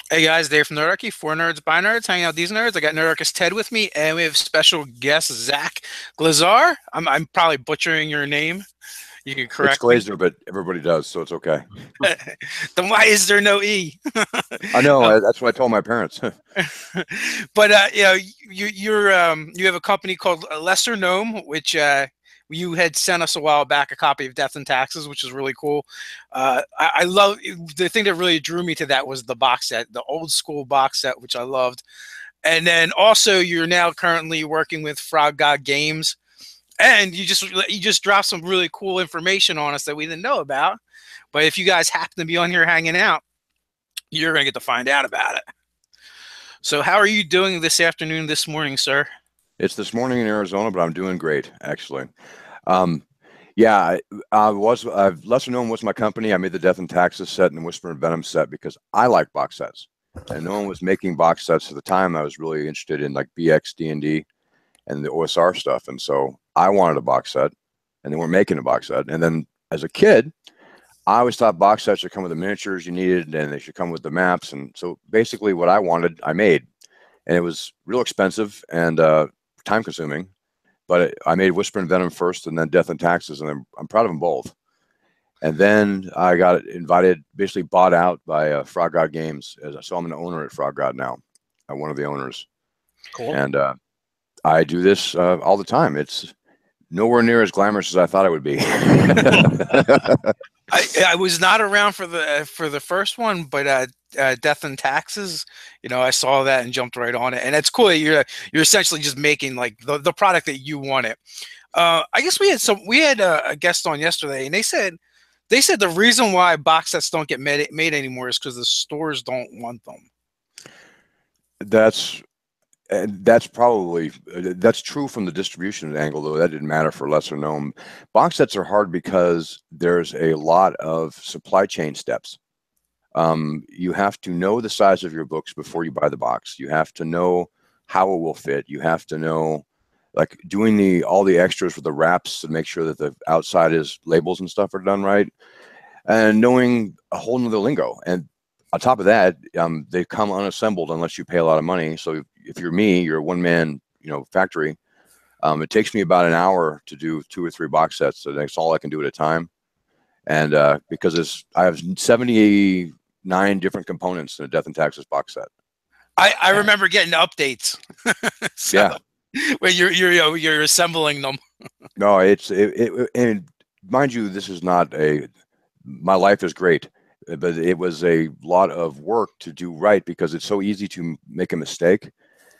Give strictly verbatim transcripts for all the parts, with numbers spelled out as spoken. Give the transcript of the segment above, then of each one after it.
Hey guys, Dave from Nerdarchy, four nerds by nerds, hanging out with these nerds. I got Nerdarchist Ted with me, and we have special guest Zach Glazar. I'm I'm probably butchering your name. You can It's correct me. Glazer, but everybody does, so it's okay. Then why is there no E? I know. Um, I, that's what I told my parents. but uh, you know, you you're um you have a company called Lesser Gnome, which uh you had sent us a while back a copy of Death and Taxes, which is really cool. Uh, I, I love the thing that really drew me to that was the box set, the old school box set, which I loved. And then also you're now currently working with Frog God Games, and you just you just dropped some really cool information on us that we didn't know about. But if you guys happen to be on here hanging out, you're gonna get to find out about it. So how are you doing this afternoon, this morning, sir? It's this morning in Arizona, but I'm doing great, actually. Um, yeah, I, I was. I've Lesser Known was my company. I made the Death and Taxes set and Whisper and Venom set because I like box sets, and no one was making box sets at the time. I was really interested in like B X, D and D, and the O S R stuff, and so I wanted a box set, and they weren't making a box set. And then as a kid, I always thought box sets should come with the miniatures you needed, and they should come with the maps. And so basically, what I wanted, I made, and it was real expensive and uh, time consuming. But it, I made Whisper and Venom first, and then Death and Taxes, and I'm, I'm proud of them both. And then I got invited, basically bought out by uh, Frog God Games. So I'm an owner at Frog God now, uh, one of the owners, Cool. and uh, I do this uh, all the time. It's nowhere near as glamorous as I thought it would be. I, I was not around for the for the first one, but uh, uh, Death and Taxes, you know, I saw that and jumped right on it, and it's cool that you're you're essentially just making like the, the product that you wanted. Uh, I guess we had some we had a, a guest on yesterday, and they said they said the reason why box sets don't get made, made anymore is because the stores don't want them. That's and that's probably that's true from the distribution angle, though that didn't matter for Lesser Known. Box sets are hard because there's a lot of supply chain steps. Um, you have to know the size of your books before you buy the box. You have to know how it will fit. You have to know, like, doing the all the extras with the wraps to make sure that the outside is labels and stuff are done right, and knowing a whole nother lingo. And on top of that, um, they come unassembled unless you pay a lot of money. So if you're me, you're a one man, you know, factory. Um, it takes me about an hour to do two or three box sets. So that's all I can do at a time. And uh, because it's, I have seventy-nine different components in a Death and Taxes box set. I, I remember getting updates. So Yeah. when you're you're you know, you're assembling them. No, it's it, it, and mind you, this is not a. My life is great, but it was a lot of work to do right because it's so easy to make a mistake.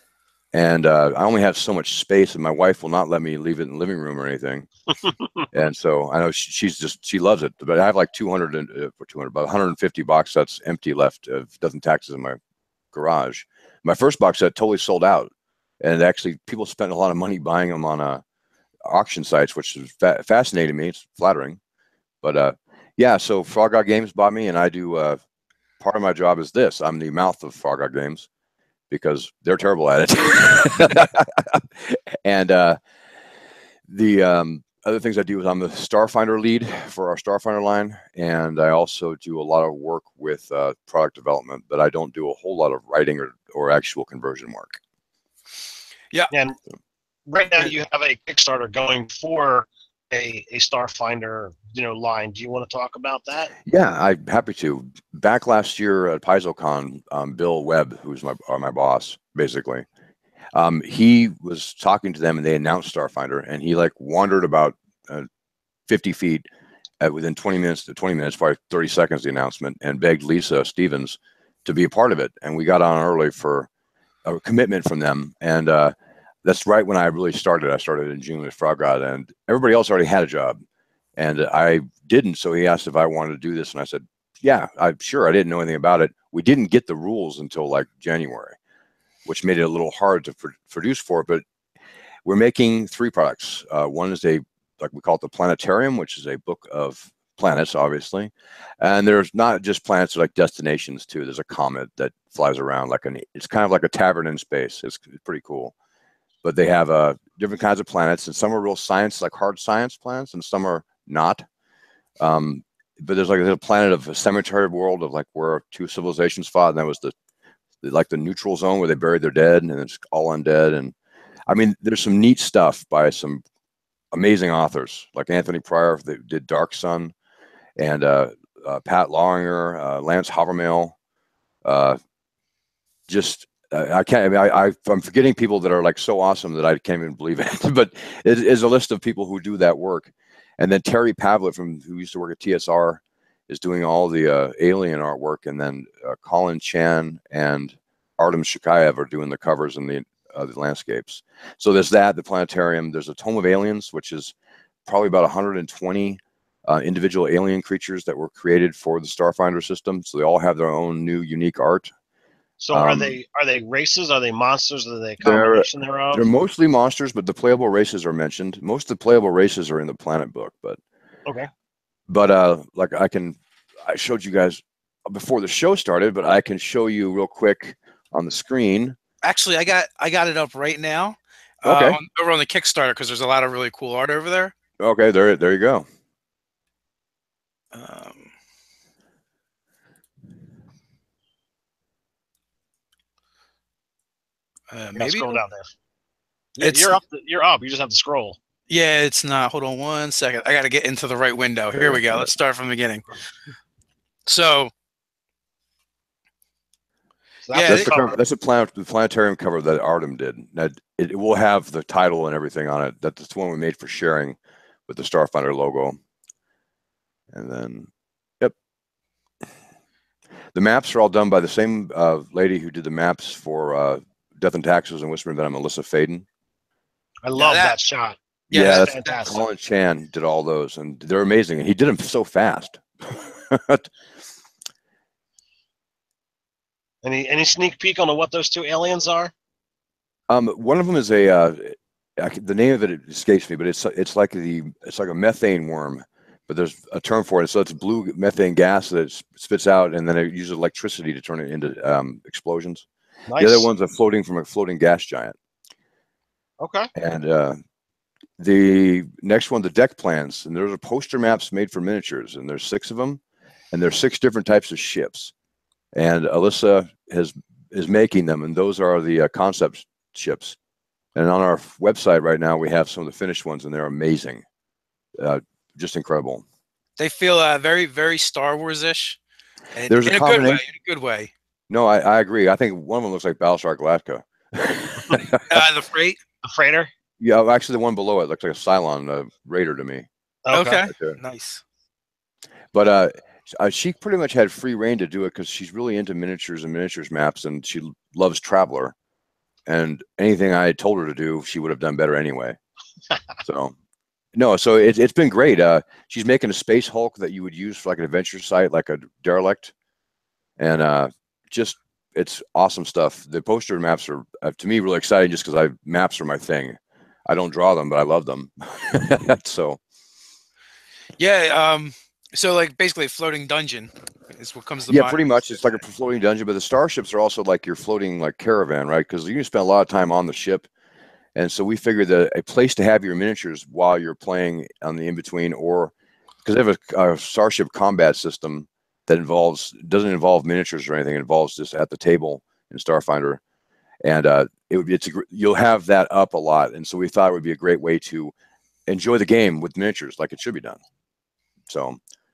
And uh, I only have so much space, and my wife will not let me leave it in the living room or anything. And so I know she, she's just she loves it. But I have like two hundred and uh, for two hundred, about one hundred fifty box sets empty left of Death and Taxes in my garage. My first box set totally sold out, and actually people spent a lot of money buying them on uh, auction sites, which is fa fascinating me. It's flattering, but uh, yeah. So Frog God Games bought me, and I do. Uh, part of my job is this. I'm the mouth of Frog God Games because they're terrible at it. And uh, the um, other things I do is I'm the Starfinder lead for our Starfinder line, and I also do a lot of work with uh, product development, but I don't do a whole lot of writing or, or actual conversion work. Yeah. And right now you have a Kickstarter going for a, a Starfinder, you know, line. Do you want to talk about that? Yeah, I'm happy to. Back last year at PaizoCon, um, Bill Webb, who's my uh, my boss, basically, um, he was talking to them, and they announced Starfinder, and he like wandered about uh, fifty feet uh, within twenty minutes to twenty minutes, probably thirty seconds, the announcement, and begged Lisa Stevens to be a part of it. And we got on early for a commitment from them, and uh, that's right when I really started. I started in June with Frog God, and everybody else already had a job, and I didn't. So he asked if I wanted to do this, and I said, "Yeah, I'm sure." I didn't know anything about it. We didn't get the rules until like January, which made it a little hard to pr produce for. But we're making three products. Uh, one is a like we call it the Planetarium, which is a book of planets, obviously, and there's not just planets, like destinations too. There's a comet that flies around like an. It's kind of like a tavern in space. It's pretty cool. But they have uh, different kinds of planets, and some are real science, like hard science planets, and some are not. Um, but there's like a planet of a cemetery world of like where two civilizations fought, and that was the like the neutral zone where they buried their dead, and it's all undead. And I mean, there's some neat stuff by some amazing authors like Anthony Pryor that did Dark Sun, and uh, uh, Pat Lauringer, uh, Lance Havermail. Uh, just uh, I can't. I mean, I, I I'm forgetting people that are like so awesome that I can't even believe it. But it is a list of people who do that work. And then Terry Pavlett, from who used to work at T S R, is doing all the uh, alien artwork, and then uh, Colin Chan and Artem Shakayev are doing the covers and the, uh, the landscapes. So there's that, the planetarium. There's a Tome of Aliens, which is probably about one hundred twenty uh, individual alien creatures that were created for the Starfinder system. So they all have their own new unique art. So are Um, they are they races? Are they monsters? Are they a They're, combination thereof? they're mostly monsters, but the playable races are mentioned. Most of the playable races are in the Planet book, but Okay. but uh, like I can, I showed you guys before the show started, but I can show you real quick on the screen. Actually, I got I got it up right now. Okay. Uh, on, over on the Kickstarter, because there's a lot of really cool art over there. Okay, there there you go. Um, uh, maybe scroll down there. Yeah, It's- you're up. You're up. You just have to scroll. Yeah, it's not. Hold on one second. I got to get into the right window. Here we go. Let's start from the beginning. So, So Yeah, That's it- the cover, that's a planet, the planetarium cover that Artem did. That it, it will have the title and everything on it. That's the one we made for sharing with the Starfinder logo. And then, yep, the maps are all done by the same uh, lady who did the maps for uh, Death and Taxes and Whispering Venom, Melissa Faden. I love that- that, shot. Yeah, Yeah, that's that's fantastic. Colin Chan did all those, and they're amazing. And he did them so fast. Any any sneak peek on what those two aliens are? Um, one of them is a uh, I, the name of it escapes me, but it's it's like the it's like a methane worm, but there's a term for it. So it's blue methane gas that it spits out, and then it uses electricity to turn it into um, explosions. Nice. The other one's a floating from a floating gas giant, Okay. and uh, the next one, the deck plans, and there's a poster maps made for miniatures, and there's six of them, and there's six different types of ships, and Alyssa has is making them, and those are the uh, concept ships. And on our website right now, we have some of the finished ones, and they're amazing, uh, just incredible. They feel uh, very, very Star Wars-ish. And There's a in a good way. combination- In a good way. No, I, I agree. I think one of them looks like Battlestar Galactica. Uh, the freight. The freighter. Yeah, well, actually, the one below it looks like a Cylon uh, Raider to me. Okay. Right there. Nice. But uh, uh, she pretty much had free reign to do it because she's really into miniatures and miniatures maps, and she loves Traveler. And anything I told her to do, she would have done better anyway. So, no, so it, it's been great. Uh, she's making a space Hulk that you would use for like an adventure site, like a derelict, and uh, just it's awesome stuff. The poster maps are uh, to me really exciting, just because I maps are my thing. I don't draw them, but I love them. So, Yeah. Um. So, like, basically, a floating dungeon is what comes to yeah, mind. pretty much. It's like a floating dungeon, but the starships are also like your floating like caravan, right? Because you can spend a lot of time on the ship. And so we figured that a place to have your miniatures while you're playing on the in-between, or because they have a, a Starship combat system that involves doesn't involve miniatures or anything, it involves just at the table in Starfinder, and uh, it would be it's a, you'll have that up a lot, and so we thought it would be a great way to enjoy the game with miniatures like it should be done. So,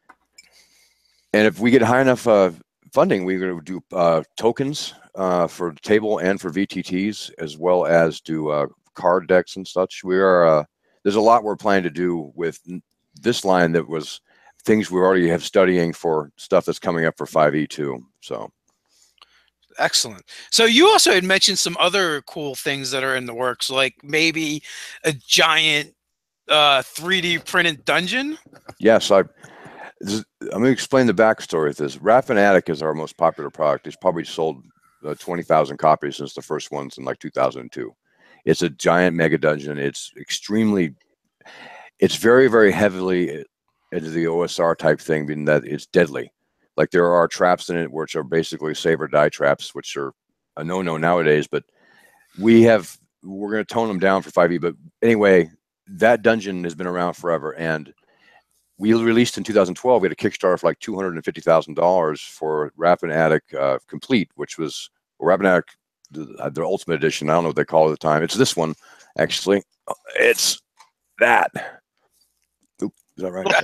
and if we get high enough uh, funding, we're going to do uh, tokens uh, for the table and for V T Ts, as well as do uh, card decks and such. We are uh, there's a lot we're planning to do with this line that was things we already have studying for stuff that's coming up for five E too. So Excellent. So you also had mentioned some other cool things that are in the works, like maybe a giant uh, three D printed dungeon. yes, I. This is, I'm going to explain the backstory of this. Raffin Attic is our most popular product. It's probably sold uh, twenty thousand copies since the first ones in like two thousand two. It's a giant mega dungeon. It's extremely, it's very, very heavily into the O S R type thing, being that it's deadly. Like there are traps in it, which are basically save or die traps, which are a no-no nowadays. But we have, we're going to tone them down for five E. But anyway, that dungeon has been around forever. And we released in two thousand twelve, we had a Kickstarter for like two hundred fifty thousand dollars for Raffin Attic uh, Complete, which was Rapinac, the, the Ultimate Edition. I don't know what they call it at the time. It's this one, actually. It's that. Oop, is that right?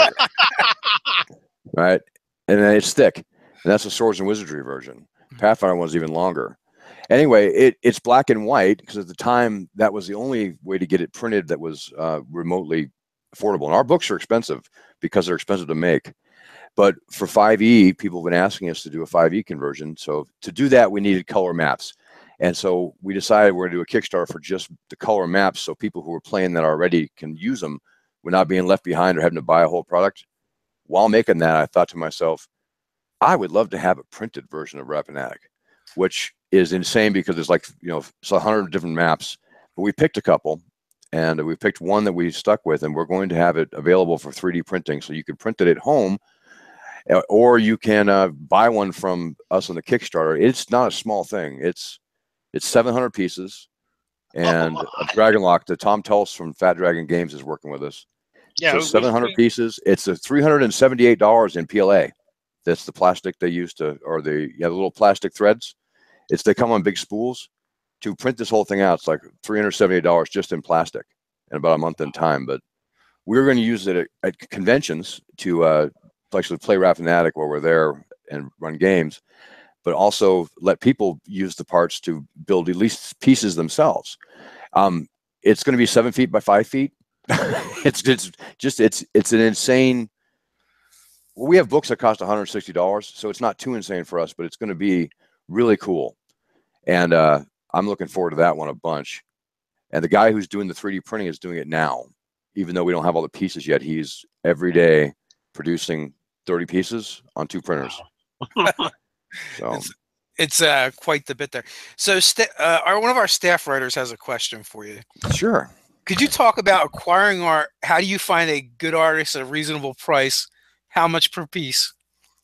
Right, and then it's thick, and that's the Swords and Wizardry version. Pathfinder one's even longer. Anyway, it, it's black and white because at the time that was the only way to get it printed that was uh, remotely affordable. And our books are expensive because they're expensive to make. But for five E, people have been asking us to do a five E conversion. So to do that, we needed color maps. And so we decided we're going to do a Kickstarter for just the color maps so people who are playing that already can use them without being left behind or having to buy a whole product. While making that, I thought to myself, I would love to have a printed version of Rapinac, which is insane because there's like, you know, it's a hundred different maps. But we picked a couple, and we picked one that we stuck with, and we're going to have it available for three D printing. So you can print it at home, or you can uh, buy one from us on the Kickstarter. It's not a small thing. It's it's seven hundred pieces, and Oh a Dragon Lock. The Tom Tulse from Fat Dragon Games is working with us. yeah, So we- seven hundred we- pieces. It's a three hundred seventy-eight dollars in P L A. That's the plastic they use to, or the yeah, the little plastic threads. It's they come on big spools. To print this whole thing out, it's like three hundred seventy-eight dollars just in plastic, in about a month in time. But we're going to use it at, at conventions to uh, actually play Rapinac while we're there and run games, but also let people use the parts to build at least pieces themselves. Um, it's going to be seven feet by five feet. it's it's just it's it's an insane. Well, we have books that cost one hundred sixty dollars, so it's not too insane for us, but it's going to be really cool. And uh, I'm looking forward to that one a bunch. And the guy who's doing the three D printing is doing it now, even though we don't have all the pieces yet. He's every day producing thirty pieces on two printers. So It's, it's uh, quite the bit there. So uh, our, one of our staff writers has a question for you. sure. Could you talk about acquiring art? How do you find a good artist at a reasonable price? How much per piece?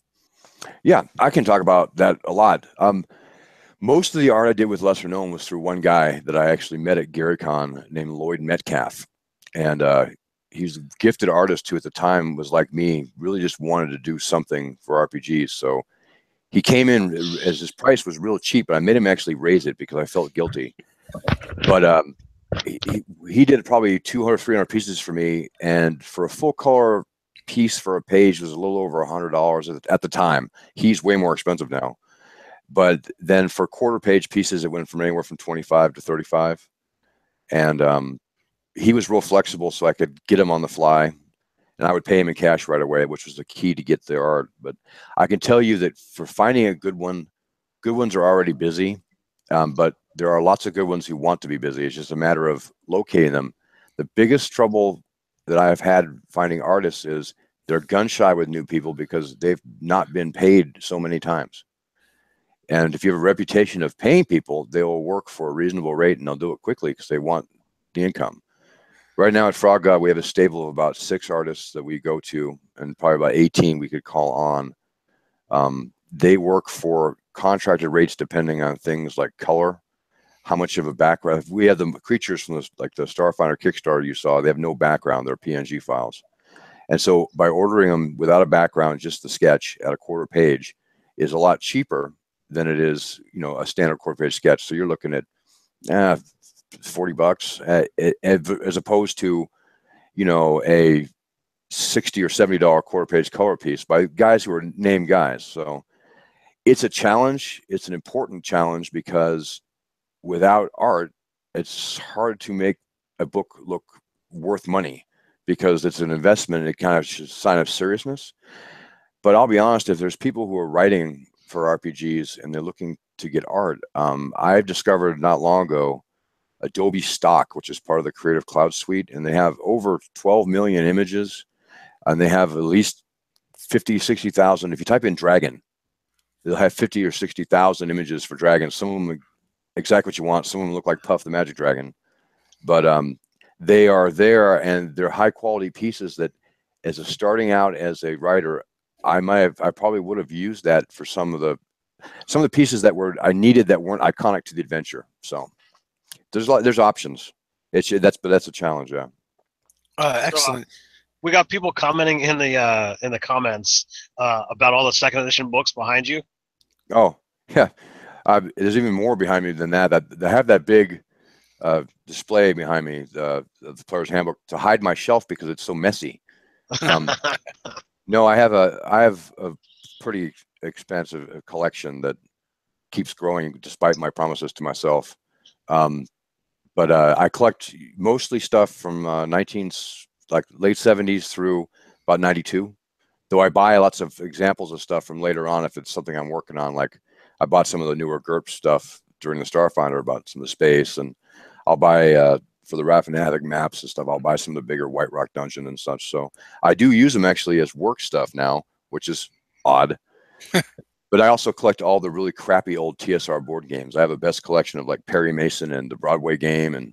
Yeah, I can talk about that a lot. Um, most of the art I did with Lesser Gnome was through one guy that I actually met at GaryCon named Lloyd Metcalf. And uh, he's a gifted artist who at the time was like me, really just wanted to do something for R P Gs. So he came in as his price was real cheap, and I made him actually raise it because I felt guilty. But um, he, he did probably two hundred, three hundred pieces for me. And for a full color piece for a page was a little over one hundred dollars at the time. He's way more expensive now. But then for quarter page pieces, it went from anywhere from twenty-five to thirty-five. And um, he was real flexible, so I could get him on the fly. And I would pay him in cash right away, which was the key to get the art. But I can tell you that for finding a good one, good ones are already busy. Um, but there are lots of good ones who want to be busy. It's just a matter of locating them. The biggest trouble that I've had finding artists is they're gun shy with new people because they've not been paid so many times. And if you have a reputation of paying people, they will work for a reasonable rate and they'll do it quickly because they want the income. Right now at Frog God, we have a stable of about six artists that we go to, and probably about eighteen we could call on. Um, they work for contracted rates depending on things like color, how much of a background. We have the creatures from the, like the Starfinder Kickstarter you saw, they have no background, they're P N G files. And so by ordering them without a background, just the sketch at a quarter page is a lot cheaper than it is, you know, a standard quarter page sketch. So you're looking at uh, forty bucks uh, as opposed to, you know, a sixty or seventy dollar quarter page color piece by guys who are named guys. So it's a challenge. It's an important challenge because without art, it's hard to make a book look worth money because it's an investment and it kind of should sign of seriousness. But I'll be honest, if there's people who are writing for R P Gs and they're looking to get art, um, I've discovered not long ago Adobe Stock, which is part of the Creative Cloud suite, and they have over twelve million images, and they have at least fifty, sixty thousand. If you type in dragon, they'll have fifty or sixty thousand images for dragons. Some of them are exactly what you want. Some of them look like Puff the Magic Dragon, but um, they are there, and they're high quality pieces that, as a starting out as a writer, I might have, I probably would have used that for some of the, some of the pieces that were I needed that weren't iconic to the adventure. So there's a lot, there's options. It's that's but that's a challenge, yeah. Uh, excellent. So, uh, we got people commenting in the uh, in the comments uh, about all the second edition books behind you. Oh yeah, Uh, there's even more behind me than that. That they have that big uh, display behind me, the, the player's handbook, to hide my shelf because it's so messy. Um, no, I have a I have a pretty expansive collection that keeps growing despite my promises to myself. Um, but uh, I collect mostly stuff from uh, nineteen like late seventies through about ninety-two. Though I buy lots of examples of stuff from later on if it's something I'm working on. Like I bought some of the newer GURPS stuff during the Starfinder about some of the space, and I'll buy uh, for the Raffinatic maps and stuff. I'll buy some of the bigger White Rock Dungeon and such. So I do use them actually as work stuff now, which is odd. But I also collect all the really crappy old T S R board games. I have a best collection of like Perry Mason and the Broadway game and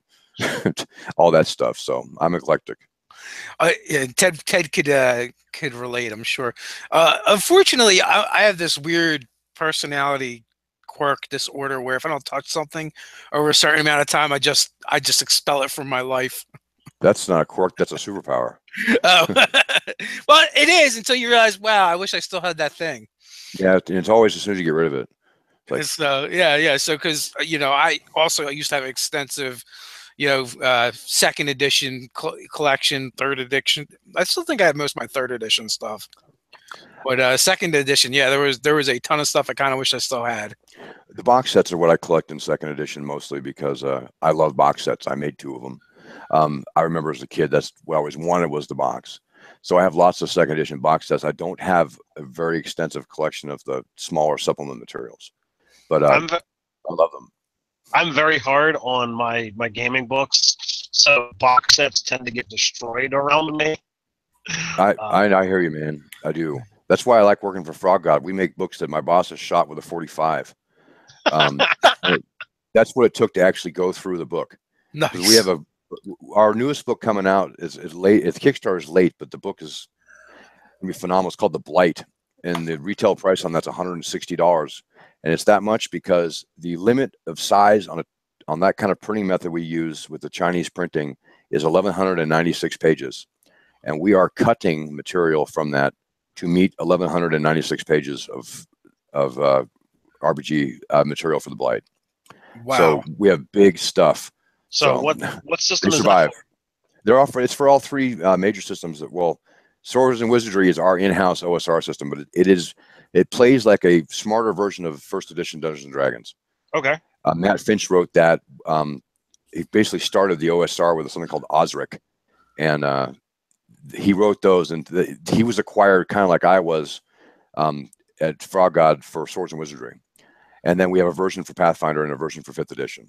all that stuff. So I'm eclectic. Uh, yeah, Ted Ted could uh, could relate, I'm sure. Uh, unfortunately, I, I have this weird personality quirk disorder where if I don't touch something over a certain amount of time, I just I just expel it from my life. That's not a quirk. That's a superpower. Oh, well, it is until you realize, wow, I wish I still had that thing. Yeah, it's always as soon as you get rid of it. Like, so yeah, yeah. So because you know, I also used to have extensive, you know, uh, second edition co collection, third edition. I still think I have most of my third edition stuff, but uh, second edition, yeah, there was there was a ton of stuff I kind of wish I still had. The box sets are what I collect in second edition mostly because uh, I love box sets. I made two of them. Um, I remember as a kid, that's what I always wanted was the box. So I have lots of second edition box sets. I don't have a very extensive collection of the smaller supplement materials, but uh, I love them. I'm very hard on my my gaming books, so box sets tend to get destroyed around me. I, um, I I hear you, man. I do. That's why I like working for Frog God. We make books that my boss has shot with a forty-five. Um, it, that's what it took to actually go through the book. Nice. We have a our newest book coming out is, is late. It's Kickstarter is late, but the book is gonna be phenomenal. It's called The Blight, and the retail price on that's one hundred sixty dollars. And it's that much because the limit of size on a on that kind of printing method we use with the Chinese printing is eleven ninety-six pages, and we are cutting material from that to meet eleven ninety-six pages of of uh, R P G uh, material for The Blight. Wow. So we have big stuff. So, so what what system they is survive. that for? They're all for, it's for all three uh, major systems. That, well, Swords and Wizardry is our in-house O S R system, but it, it is it plays like a smarter version of first edition Dungeons and Dragons. Okay. Uh, Matt Finch wrote that. Um, he basically started the O S R with something called Osric, and uh, he wrote those, and the, he was acquired kind of like I was um, at Frog God for Swords and Wizardry, and then we have a version for Pathfinder and a version for fifth edition.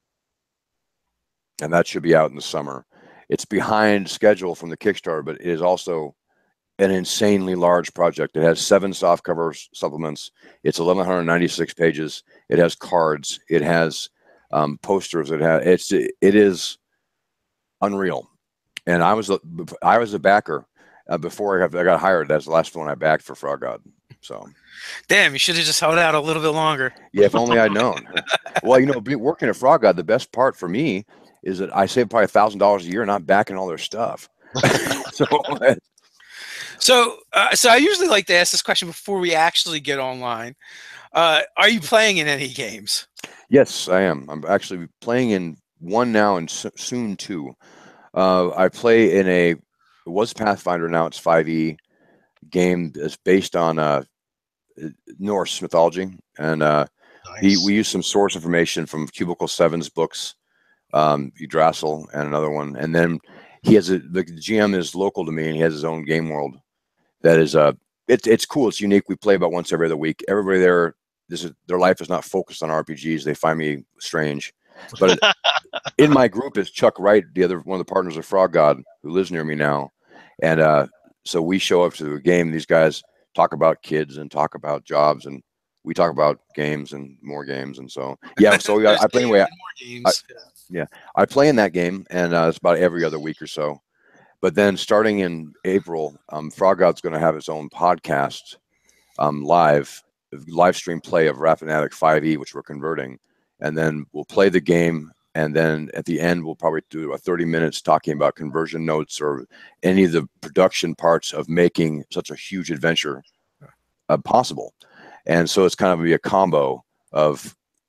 And that should be out in the summer. It's behind schedule from the Kickstarter, but it is also an insanely large project. It has seven softcover supplements. It's eleven ninety-six pages. It has cards. It has um, posters. It has it's it is unreal. And I was a, I was a backer uh, before I got, I got hired. That's the last one I backed for Frog God. So. Damn, you should have just held out a little bit longer. Yeah, if only I'd known. Well, you know, working at Frog God, the best part for me is that I save probably a thousand dollars a year not backing all their stuff. so, so, uh, so I usually like to ask this question before we actually get online. Uh, are you playing in any games? Yes, I am. I'm actually playing in one now and soon two. Uh, I play in a it was Pathfinder, now it's five E game that's based on uh, Norse mythology, and uh, nice. he, we use some source information from Cubicle seven's books. Um, Yggdrasil and another one, and then he has a the G M is local to me, and he has his own game world. That is uh, it's it's cool. It's unique. We play about once every other week. Everybody there, this is their life is not focused on R P Gs. They find me strange, but in my group is Chuck Wright, the other one of the partners of Frog God, who lives near me now, and uh, so we show up to the game. These guys talk about kids and talk about jobs, and we talk about games and more games, and so yeah. So I, I play anyway. I, I, Yeah, I play in that game, and uh, it's about every other week or so. But then starting in April, um, Frog God's going to have its own podcast um, live, live stream play of Raffinatic five E, which we're converting. And then we'll play the game, and then at the end, we'll probably do about thirty minutes talking about conversion notes or any of the production parts of making such a huge adventure uh, possible. And so it's kind of be a combo of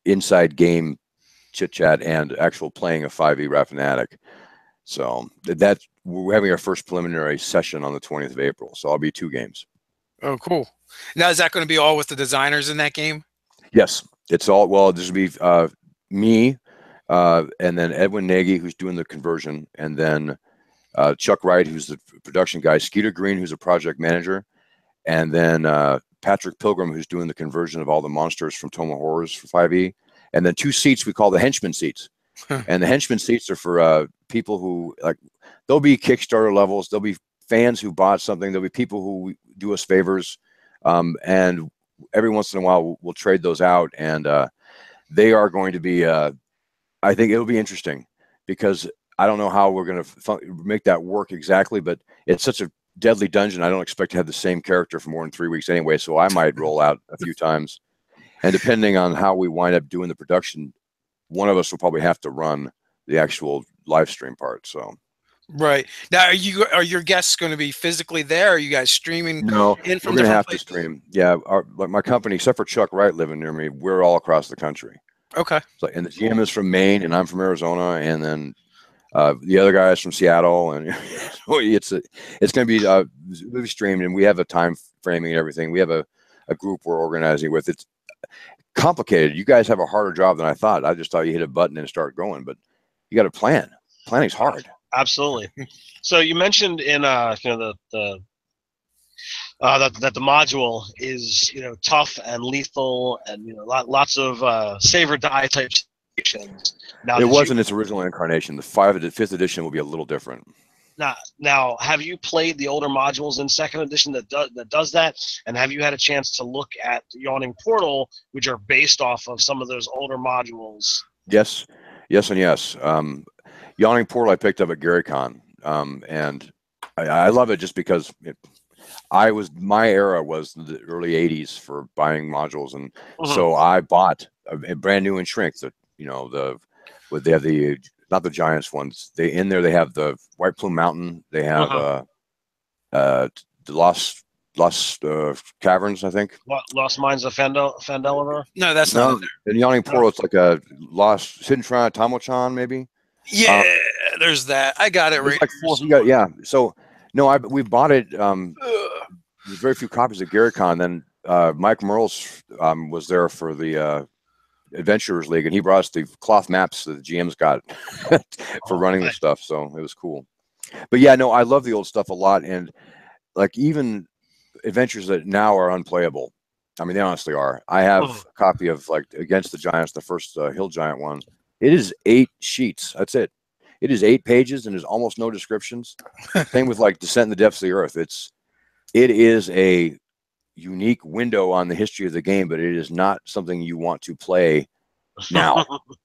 inside game chit chat and actual playing of five E Raffinatic. So that we're having our first preliminary session on the twentieth of April. So I'll be two games. Oh, cool. Now, is that going to be all with the designers in that game? Yes, it's all. Well, this will be uh, me, uh, and then Edwin Nagy, who's doing the conversion, and then uh, Chuck Wright, who's the production guy, Skeeter Green, who's a project manager, and then uh, Patrick Pilgrim, who's doing the conversion of all the monsters from Toma Horrors for five E, and then two seats we call the henchman seats. And the henchman seats are for uh, people who, like, there'll be Kickstarter levels, there'll be fans who bought something, there'll be people who do us favors, um, and every once in a while we'll, we'll trade those out, and uh, they are going to be, uh, I think it'll be interesting, because I don't know how we're going to make that work exactly, but it's such a deadly dungeon. I don't expect to have the same character for more than three weeks anyway, so I might roll out a few times. And depending on how we wind up doing the production, one of us will probably have to run the actual live stream part. So, right now, are you are your guests going to be physically there? Are you guys streaming? No, in from we're going to have places? to stream. Yeah, our, like my company, except for Chuck Wright living near me, we're all across the country. Okay. So, and the G M is from Maine, and I'm from Arizona, and then uh, the other guy is from Seattle, and it's a, it's going to be uh, we'll be streamed, and we have a time framing and everything. We have a, a group we're organizing with. It's complicated. You guys have a harder job than I thought. I just thought you hit a button and start going, but you got to plan. Planning's hard. Absolutely. So you mentioned in uh you know the the uh that, that the module is you know tough and lethal and you know lot, lots of uh save or die type situations. Now It wasn't you, its original incarnation. The five the fifth edition will be a little different. now now have you played the older modules in second edition that does that does that, and have you had a chance to look at Yawning Portal, which are based off of some of those older modules? Yes, yes, and yes. Um, Yawning Portal I picked up at GaryCon, um, and I, I love it just because it, I was my era was the early eighties for buying modules, and Mm-hmm. so I bought a, a brand new in shrink. The you know the what they have the not the Giants ones. They in there they have the White Plume Mountain. They have Uh-huh. uh, uh, the Lost Lost uh, Caverns, I think. Lo- Lost Mines of Fandel Fandeliver? No, that's No, not in there. in Yawning Portal, it's like a Lost Hidden Shrine, Tamochan, maybe. Yeah, there's that. I got it There's right. like four. We got, yeah. So no, I we bought it. Um, there's very few copies at GaryCon. Then uh, Mike Merles um, was there for the uh, Adventurers League, and he brought us the cloth maps that the G Ms got for Oh, running the nice. stuff. So it was cool. But yeah, no, I love the old stuff a lot, and like even adventures that now are unplayable. I mean, they honestly are. I have Mhm. a copy of like Against the Giants, the first uh, Hill Giant one. It is eight sheets. That's it. It is eight pages and there's almost no descriptions. Same with like Descent in the Depths of the Earth. It's it is a unique window on the history of the game, but it is not something you want to play now.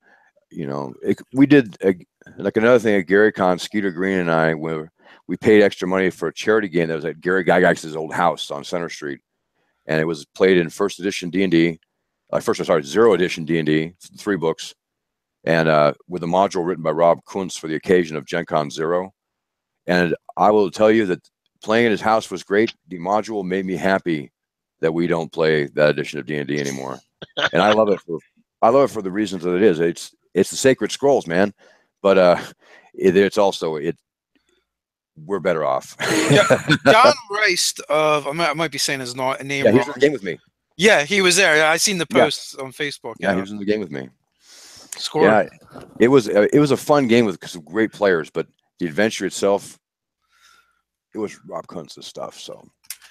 You know, it, we did a, like another thing at GaryCon. Skeeter Green and I were we paid extra money for a charity game that was at Gary Gygax's old house on Center Street, and it was played in first edition D and D. Uh, first, sorry, zero edition D and D, three books, and uh, with a module written by Rob Kuntz for the occasion of Gen Con Zero. And I will tell you that playing in his house was great. The module made me happy that we don't play that edition of D and D anymore, and I love it for I love it for the reasons that it is. It's it's the Sacred Scrolls, man, but uh, it, it's also it. We're better off. Yeah, John Rice of I might, I might be saying his no- name Yeah, he wrong. was in the game with me. Yeah, he was there. I seen the Yeah. posts on Facebook. Yeah, he was in the game with me. Score. Yeah, it was uh, it was a fun game with some great players, but the adventure itself, it was Rob Kuntz's stuff. So,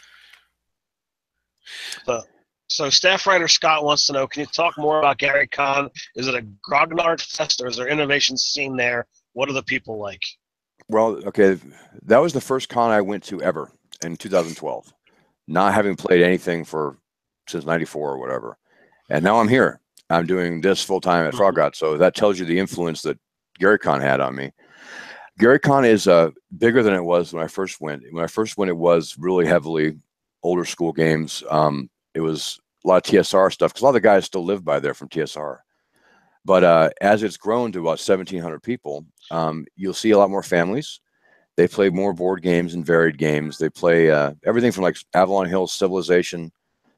So, so staff writer Scott wants to know, can you talk more about GaryCon? Is it a grognard fest or is there innovation scene there? What are the people like? well, okay, that was the first con I went to ever in two thousand twelve, not having played anything for since ninety-four or whatever, and now I'm here. I'm doing this full time at Frog God, so that tells you the influence that GaryCon had on me. GaryCon is uh, bigger than it was when I first went. When I first went, it was really heavily older school games. Um, it was a lot of T S R stuff because a lot of the guys still live by there from T S R. But uh, as it's grown to about seventeen hundred people, um, you'll see a lot more families. They play more board games and varied games. They play uh, everything from like Avalon Hill Civilization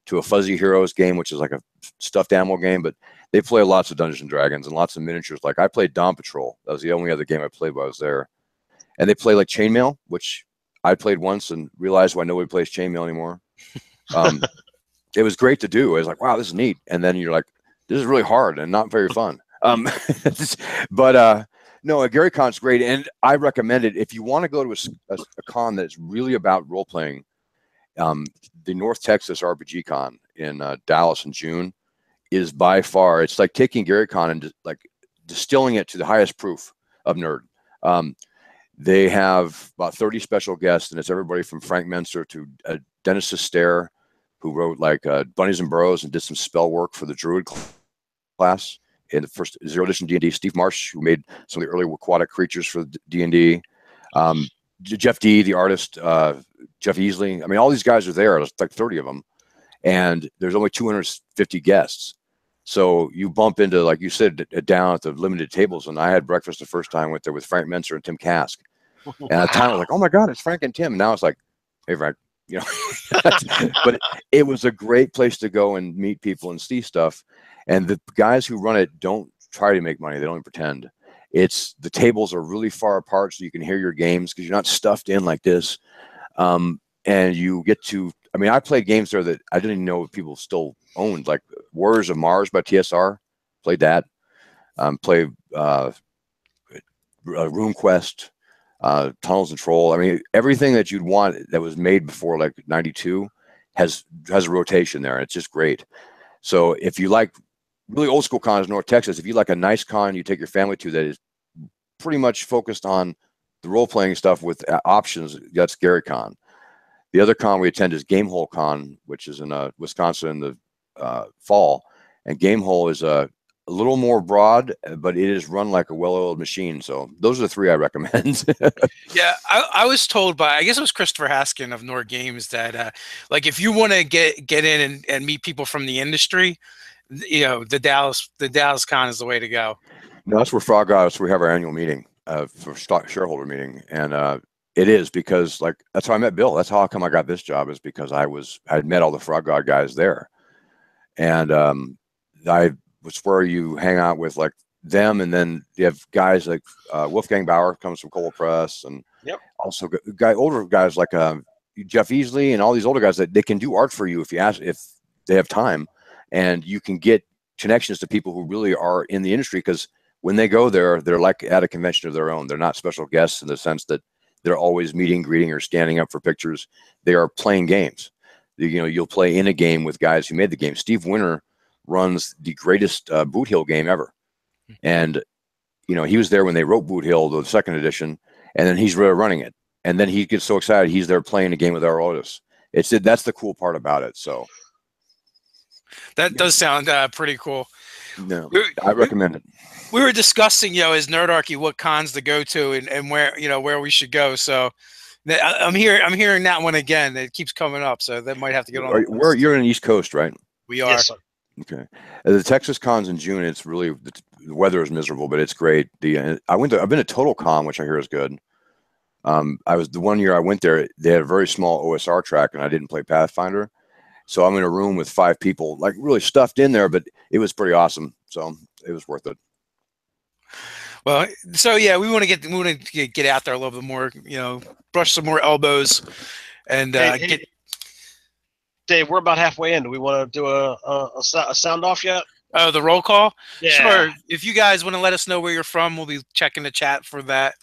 to a Fuzzy Heroes game, which is like a stuffed animal game, but they play lots of Dungeons and Dragons and lots of miniatures. Like I played Dawn Patrol. That was the only other game I played while I was there. And they play like Chainmail, which I played once and realized why nobody plays Chainmail anymore. Um, it was great to do. I was like, wow, this is neat. And then you're like, this is really hard and not very fun. Um, but uh, no, Gary Con's great. And I recommend it if you want to go to a, a, a con that's really about role playing. Um, the North Texas R P G Con in uh, Dallas in June is by far, it's like taking Gary Con and like distilling it to the highest proof of nerd. Um, they have about thirty special guests, and it's everybody from Frank Menser to uh, Dennis Astaire, who wrote like uh, Bunnies and Burrows and did some spell work for the Druid class in the first Zero Edition D and D. Steve Marsh, who made some of the early aquatic creatures for D and D. Um, Jeff D, the artist, uh, Jeff Easley. I mean, all these guys are there. There's like thirty of them, and there's only two hundred fifty guests. So you bump into, like you said, down at the limited tables. And I had breakfast the first time I went there with Frank Menser and Tim Kask. And at the time I was like, oh my God, it's Frank and Tim. And now it's like, hey, Frank, you know, but it was a great place to go and meet people and see stuff. And the guys who run it don't try to make money. They don't even pretend. It's the tables are really far apart so you can hear your games because you're not stuffed in like this. Um, and you get to, I mean, I played games there that I didn't even know people still owned, like Warriors of Mars by T S R. Played that. Um, played uh, RuneQuest, uh, Tunnels and Troll. I mean, everything that you'd want that was made before like ninety-two has has a rotation there. It's just great. So if you like really old school cons in North Texas, if you like a nice con you take your family to that is pretty much focused on the role playing stuff with uh, options, that's Gary Con. The other con we attend is Gamehole Con, which is in uh, Wisconsin in the uh, fall. And Gamehole is a, a little more broad, but it is run like a well-oiled machine. So those are the three I recommend. Yeah, I, I was told by, I guess it was Christopher Haskin of Nord Games that, uh, like, if you want to get get in and, and meet people from the industry, you know, the Dallas the Dallas Con is the way to go. No, that's where Frog Goddess, we have our annual meeting uh, for stock shareholder meeting, and uh, it is because like that's how I met Bill. That's how come I got this job is because I was I had met all the Frog God guys there, and um, I was where you hang out with like them, and then you have guys like uh, Wolfgang Bauer comes from Cole Press, and yep. also guy older guys like uh, Jeff Easley and all these older guys that they can do art for you if you ask if they have time, and you can get connections to people who really are in the industry because when they go there, they're like at a convention of their own. They're not special guests in the sense that they're always meeting, greeting, or standing up for pictures. They are playing games. You know, you'll play in a game with guys who made the game. Steve Winter runs the greatest uh, Boot Hill game ever. And, you know, he was there when they wrote Boot Hill, the second edition, and then he's really running it. And then he gets so excited, he's there playing a game with our artists. It's that's the cool part about it. So that does sound uh, pretty cool. No, I recommend it. We were discussing, you know, as Nerdarchy, what cons to go to and, and where, you know, where we should go. So I'm here. I'm hearing that one again. It keeps coming up. So that might have to get on. Are, where you're in the East Coast, right? We are. Yes, sir. Okay. Uh, the Texas cons in June, it's really the, the weather is miserable, but it's great. The uh, I went to I've been to Total Con, which I hear is good. Um, I was the one year I went there. They had a very small O S R track, and I didn't play Pathfinder. So I'm in a room with five people, like really stuffed in there, but it was pretty awesome. So it was worth it. Well, so yeah, we want to get we want to get out there a little bit more, you know, brush some more elbows, and uh, hey, hey, get. Dave, we're about halfway in. Do we want to do a, a, a sound off yet? Oh, the roll call. Yeah. Sure. If you guys want to let us know where you're from, we'll be checking the chat for that.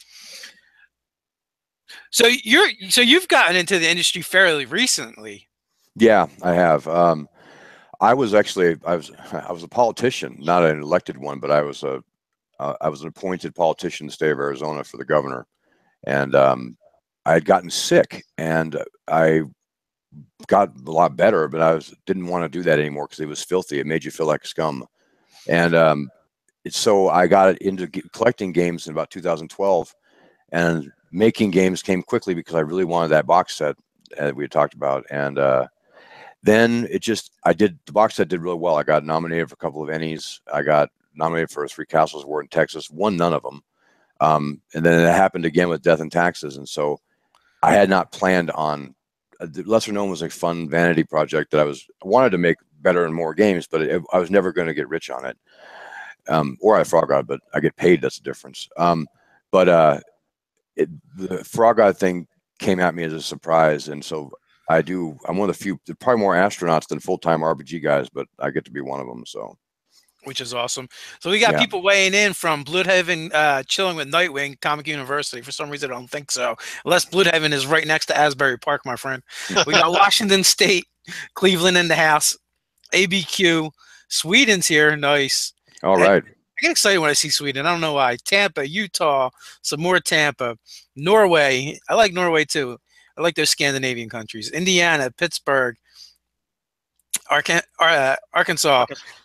So you're so you've gotten into the industry fairly recently. Yeah, I have. Um, I was actually I was I was a politician, not an elected one, but I was a uh, I was an appointed politician in the state of Arizona for the governor, and um, I had gotten sick, and I got a lot better, but I was didn't want to do that anymore because it was filthy. It made you feel like scum, and um, so I got into collecting games in about two thousand twelve, and making games came quickly because I really wanted that box set that we had talked about, and uh, then it just I did the box set did really well. I got nominated for a couple of ENnies. I got nominated for a Three Castles Award in Texas, won none of them, um, and then it happened again with Death and Taxes, and so I had not planned on the Lesser Gnome was a fun vanity project that I was wanted to make better and more games, but it, I was never going to get rich on it. Um, or I Frog God, but I get paid. That's the difference. Um, but uh, it, the Frog God thing came at me as a surprise, and so I do. I'm one of the few, probably more astronauts than full-time R P G guys, but I get to be one of them. So, which is awesome. So we got yeah. people weighing in from Bloodhaven, uh, chilling with Nightwing, Comic University. For some reason, I don't think so. Unless Bloodhaven is right next to Asbury Park, my friend. We got Washington State, Cleveland in the house, A B Q, Sweden's here. Nice. All right. I, I get excited when I see Sweden. I don't know why. Tampa, Utah, some more Tampa, Norway. I like Norway too. I like those Scandinavian countries. Indiana, Pittsburgh, Arkan uh, Arkansas.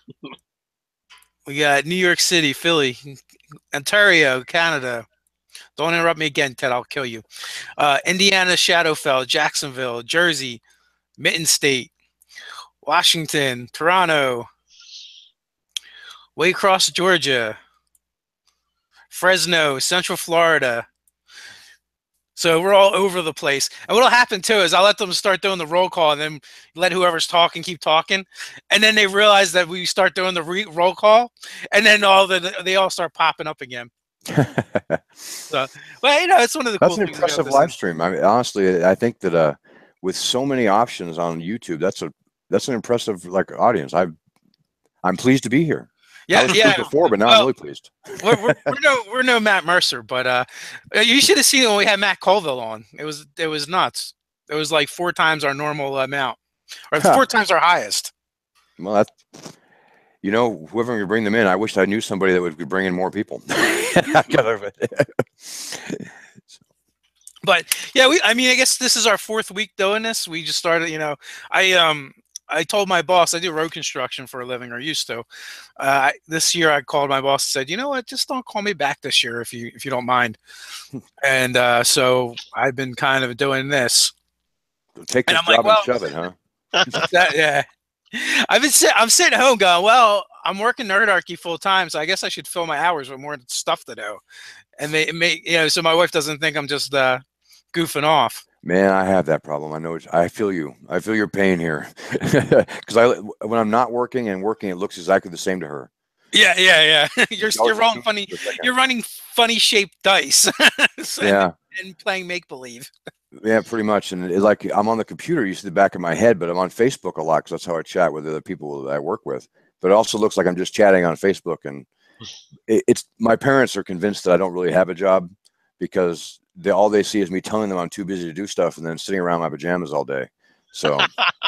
We got New York City, Philly, Ontario, Canada. Don't interrupt me again, Ted. I'll kill you. Uh, Indiana, Shadowfell, Jacksonville, Jersey, Mitten State, Washington, Toronto, Waycross, Georgia, Fresno, Central Florida. So we're all over the place. And what'll happen too is I'll let them start doing the roll call and then let whoever's talking keep talking. And then they realize that we start doing the re roll call, and then all the they all start popping up again. So, well, you know, it's one of the that's cool an things impressive about live stream. I mean, honestly, I think that uh, with so many options on YouTube, that's a that's an impressive like audience. I I'm pleased to be here. Yeah, I was yeah. pleased before, but now well, I'm really pleased. we're, we're, we're no we're no Matt Mercer, but uh, you should have seen it when we had Matt Colville on. It was it was nuts. It was like four times our normal amount, or four times our highest. Well, that's, you know, whoever you bring them in, I wish I knew somebody that would bring in more people. But yeah, we I mean, I guess this is our fourth week doing this. We just started, you know, I um I told my boss, I do road construction for a living, or used to. Uh, this year, I called my boss and said, "You know what? Just don't call me back this year if you if you don't mind." And uh, so I've been kind of doing this. Take this and I'm job like, well, and shove it, huh? that, yeah. I've been sit I'm sitting at home going, well, I'm working Nerdarchy full time, so I guess I should fill my hours with more stuff to do. And they may, you know, so my wife doesn't think I'm just uh, goofing off. Man, I have that problem. I know. I feel you. I feel your pain here. Because I, when I'm not working and working, it looks exactly the same to her. Yeah, yeah, yeah. you're you're rolling funny. You're running funny shaped dice. so, yeah. And, and playing make believe. Yeah, pretty much. And it, like I'm on the computer, you see the back of my head, but I'm on Facebook a lot because that's how I chat with other people that I work with. But it also looks like I'm just chatting on Facebook, and it, it's my parents are convinced that I don't really have a job because they all they see is me telling them I'm too busy to do stuff and then sitting around my pajamas all day. So,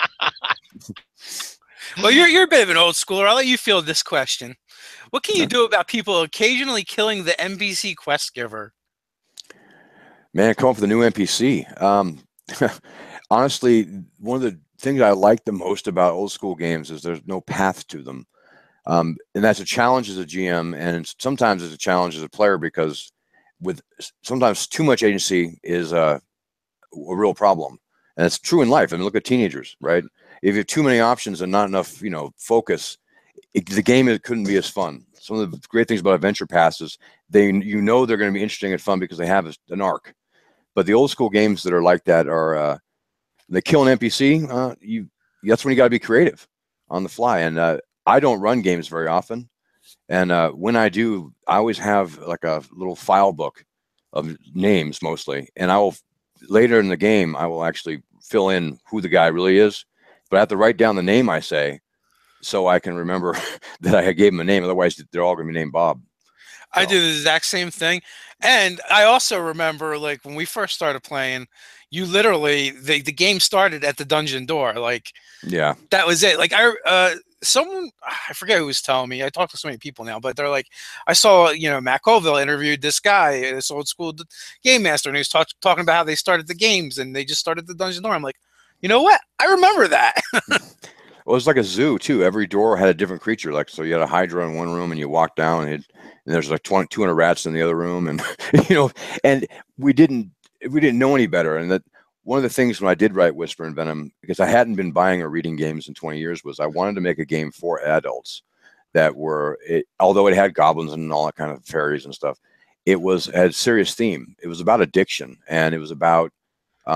well, you're you're a bit of an old schooler. I'll let you field this question. What can you do about people occasionally killing the N P C quest giver? Man, come up with a new N P C. Um, honestly, one of the things I like the most about old school games is there's no path to them. Um, and that's a challenge as a G M, and sometimes it's a challenge as a player because with sometimes too much agency is uh, a real problem. And it's true in life. I mean, look at teenagers, right? If you have too many options and not enough, you know, focus, it, the game it couldn't be as fun. Some of the great things about adventure passes, they you know they're going to be interesting and fun because they have a, an arc. But the old school games that are like that are uh, they kill an N P C. Uh, you that's when you got to be creative on the fly. And uh, I don't run games very often, and uh, when I do, I always have like a little file book of names mostly, and I will later in the game I will actually fill in who the guy really is, but I have to write down the name I say so I can remember that I gave him a name. Otherwise, they're all going to be named Bob. So. I do the exact same thing. And I also remember, like, when we first started playing, you literally, the, the game started at the dungeon door. Like, yeah, that was it. Like, I, uh, someone, I forget who was telling me, I talk to so many people now, but they're like, I saw, you know, Matt Colville interviewed this guy, this old school game master, and he was talk, talking about how they started the games and they just started the dungeon door. I'm like, you know what? I remember that. Well, it was like a zoo too. Every door had a different creature. Like, so you had a Hydra in one room, and you walk down, and, it, and there's like twenty, two hundred rats in the other room, and you know, and we didn't we didn't know any better. And that one of the things when I did write Whisper and Venom, because I hadn't been buying or reading games in twenty years, was I wanted to make a game for adults that were, it, although it had goblins and all that kind of fairies and stuff, it was had a serious theme. It was about addiction, and it was about um,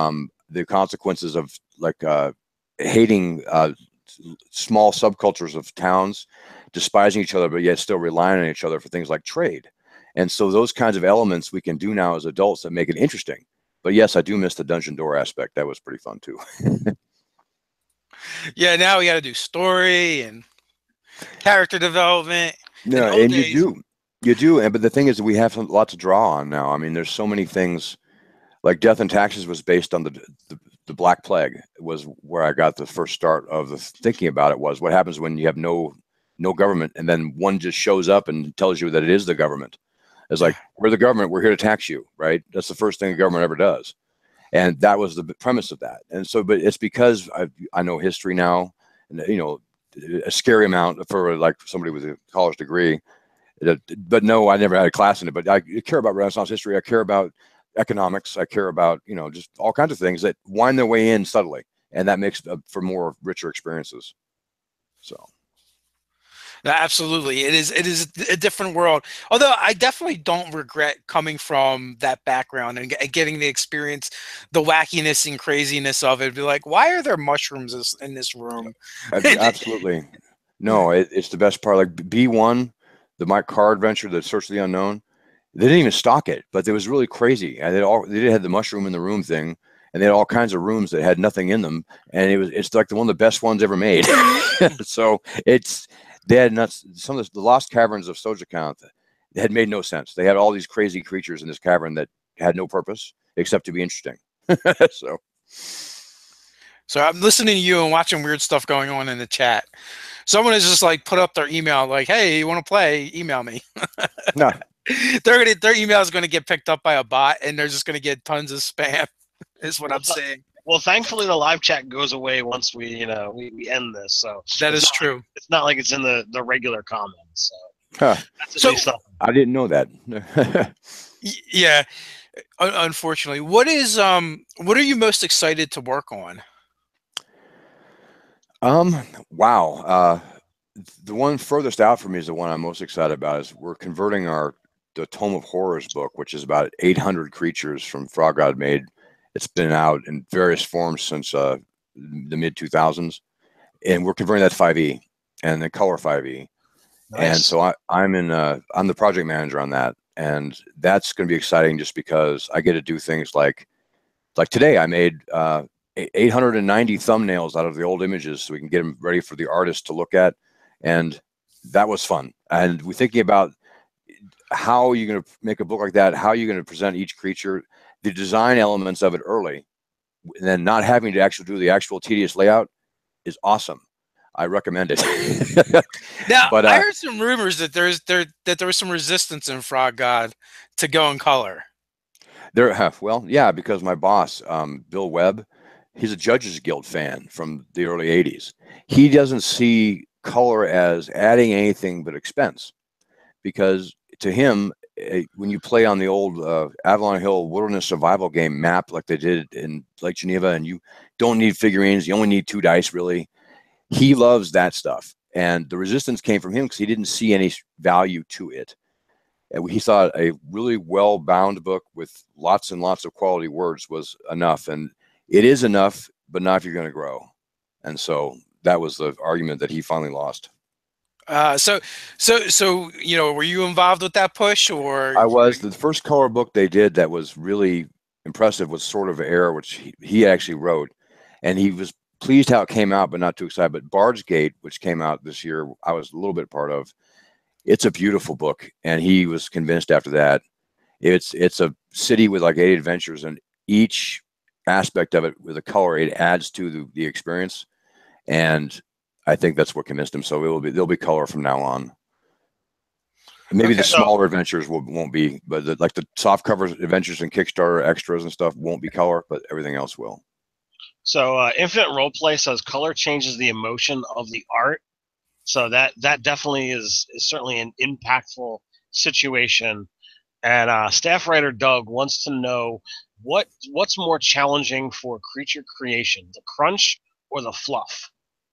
the consequences of like uh, hating uh, small subcultures of towns, despising each other, but yet still relying on each other for things like trade. And so those kinds of elements we can do now as adults that make it interesting. But yes, I do miss the dungeon door aspect. That was pretty fun too. Yeah, now we got to do story and character development. No, In old and you days, do, you do. And but the thing is, we have a lot to draw on now. I mean, there's so many things. Like Death and Taxes was based on the, the the Black Plague. It was where I got the first start of the thinking about it. Was what happens when you have no no government, and then one just shows up and tells you that it is the government. It's like, we're the government. We're here to tax you, right? That's the first thing the government ever does. And that was the premise of that. And so, but it's because I I know history now, and you know, a scary amount for like somebody with a college degree. But no, I never had a class in it. But I care about Renaissance history. I care about economics. I care about, you know, just all kinds of things that wind their way in subtly, and that makes uh, for more richer experiences. So. absolutely, it is. It is a different world. Although I definitely don't regret coming from that background and getting the experience, the wackiness and craziness of it. Be like, why are there mushrooms in this room? Absolutely, no. It, it's the best part. Like B one, the Mike Carr adventure, the Search of the Unknown. They didn't even stock it, but it was really crazy. And they all they did have the mushroom in the room thing, and they had all kinds of rooms that had nothing in them, and it was it's like the one of the best ones ever made. So it's. They had nuts. Some of the, the Lost Caverns of Sojakant had made no sense. They had all these crazy creatures in this cavern that had no purpose except to be interesting. so, so I'm listening to you and watching weird stuff going on in the chat. Someone has just like put up their email, like, "Hey, you want to play? Email me." No, they're gonna their email is going to get picked up by a bot, and they're just going to get tons of spam. Is what I'm saying. Well, thankfully, the live chat goes away once we, you know, we, we end this. So that is true. Like, it's not like it's in the, the regular comments. So, huh. that's so I didn't know that. Yeah, unfortunately. What is um? What are you most excited to work on? Um. Wow. Uh, the one furthest out for me is the one I'm most excited about. Is we're converting our the Tome of Horrors book, which is about eight hundred creatures from Frog God Made. It's been out in various forms since uh, the mid two thousands, and we're converting that to five E and the color five E. Nice. And so I, I'm in. Uh, I'm the project manager on that, and that's going to be exciting just because I get to do things like, like today I made uh, eight hundred ninety thumbnails out of the old images so we can get them ready for the artist to look at, and that was fun. And we're thinking about how you're going to make a book like that, how you're going to present each creature. The design elements of it early, and then not having to actually do the actual tedious layout is awesome. I recommend it. Now, but, uh, I heard some rumors that there's there that there was some resistance in Frog God to go in color. There, uh, well, yeah, because my boss, um, Bill Webb, he's a Judges Guild fan from the early eighties. He doesn't see color as adding anything but expense, because to him, when you play on the old uh, Avalon Hill Wilderness Survival game map like they did in Lake Geneva, and you don't need figurines, you only need two dice, really. He loves that stuff. And the resistance came from him because he didn't see any value to it. And he thought a really well-bound book with lots and lots of quality words was enough. And it is enough, but not if you're going to grow. And so that was the argument that he finally lost. Uh, so, so, so, you know, were you involved with that push, or? I was. The first color book they did that was really impressive was Sword of Air, which he, he actually wrote, and he was pleased how it came out, but not too excited. But Bard's Gate, which came out this year, I was a little bit part of. It's a beautiful book, and he was convinced after that. It's it's a city with like eight adventures, and each aspect of it with the color, it adds to the, the experience, and I think that's what convinced him. So it will be there'll be color from now on. Maybe okay, the smaller so, adventures will, won't be, but the, like the soft cover adventures and Kickstarter extras and stuff won't be color, but everything else will. So uh, Infinite Roleplay says color changes the emotion of the art. So that that definitely is, is certainly an impactful situation. And uh, staff writer Doug wants to know what what's more challenging for creature creation, the crunch or the fluff?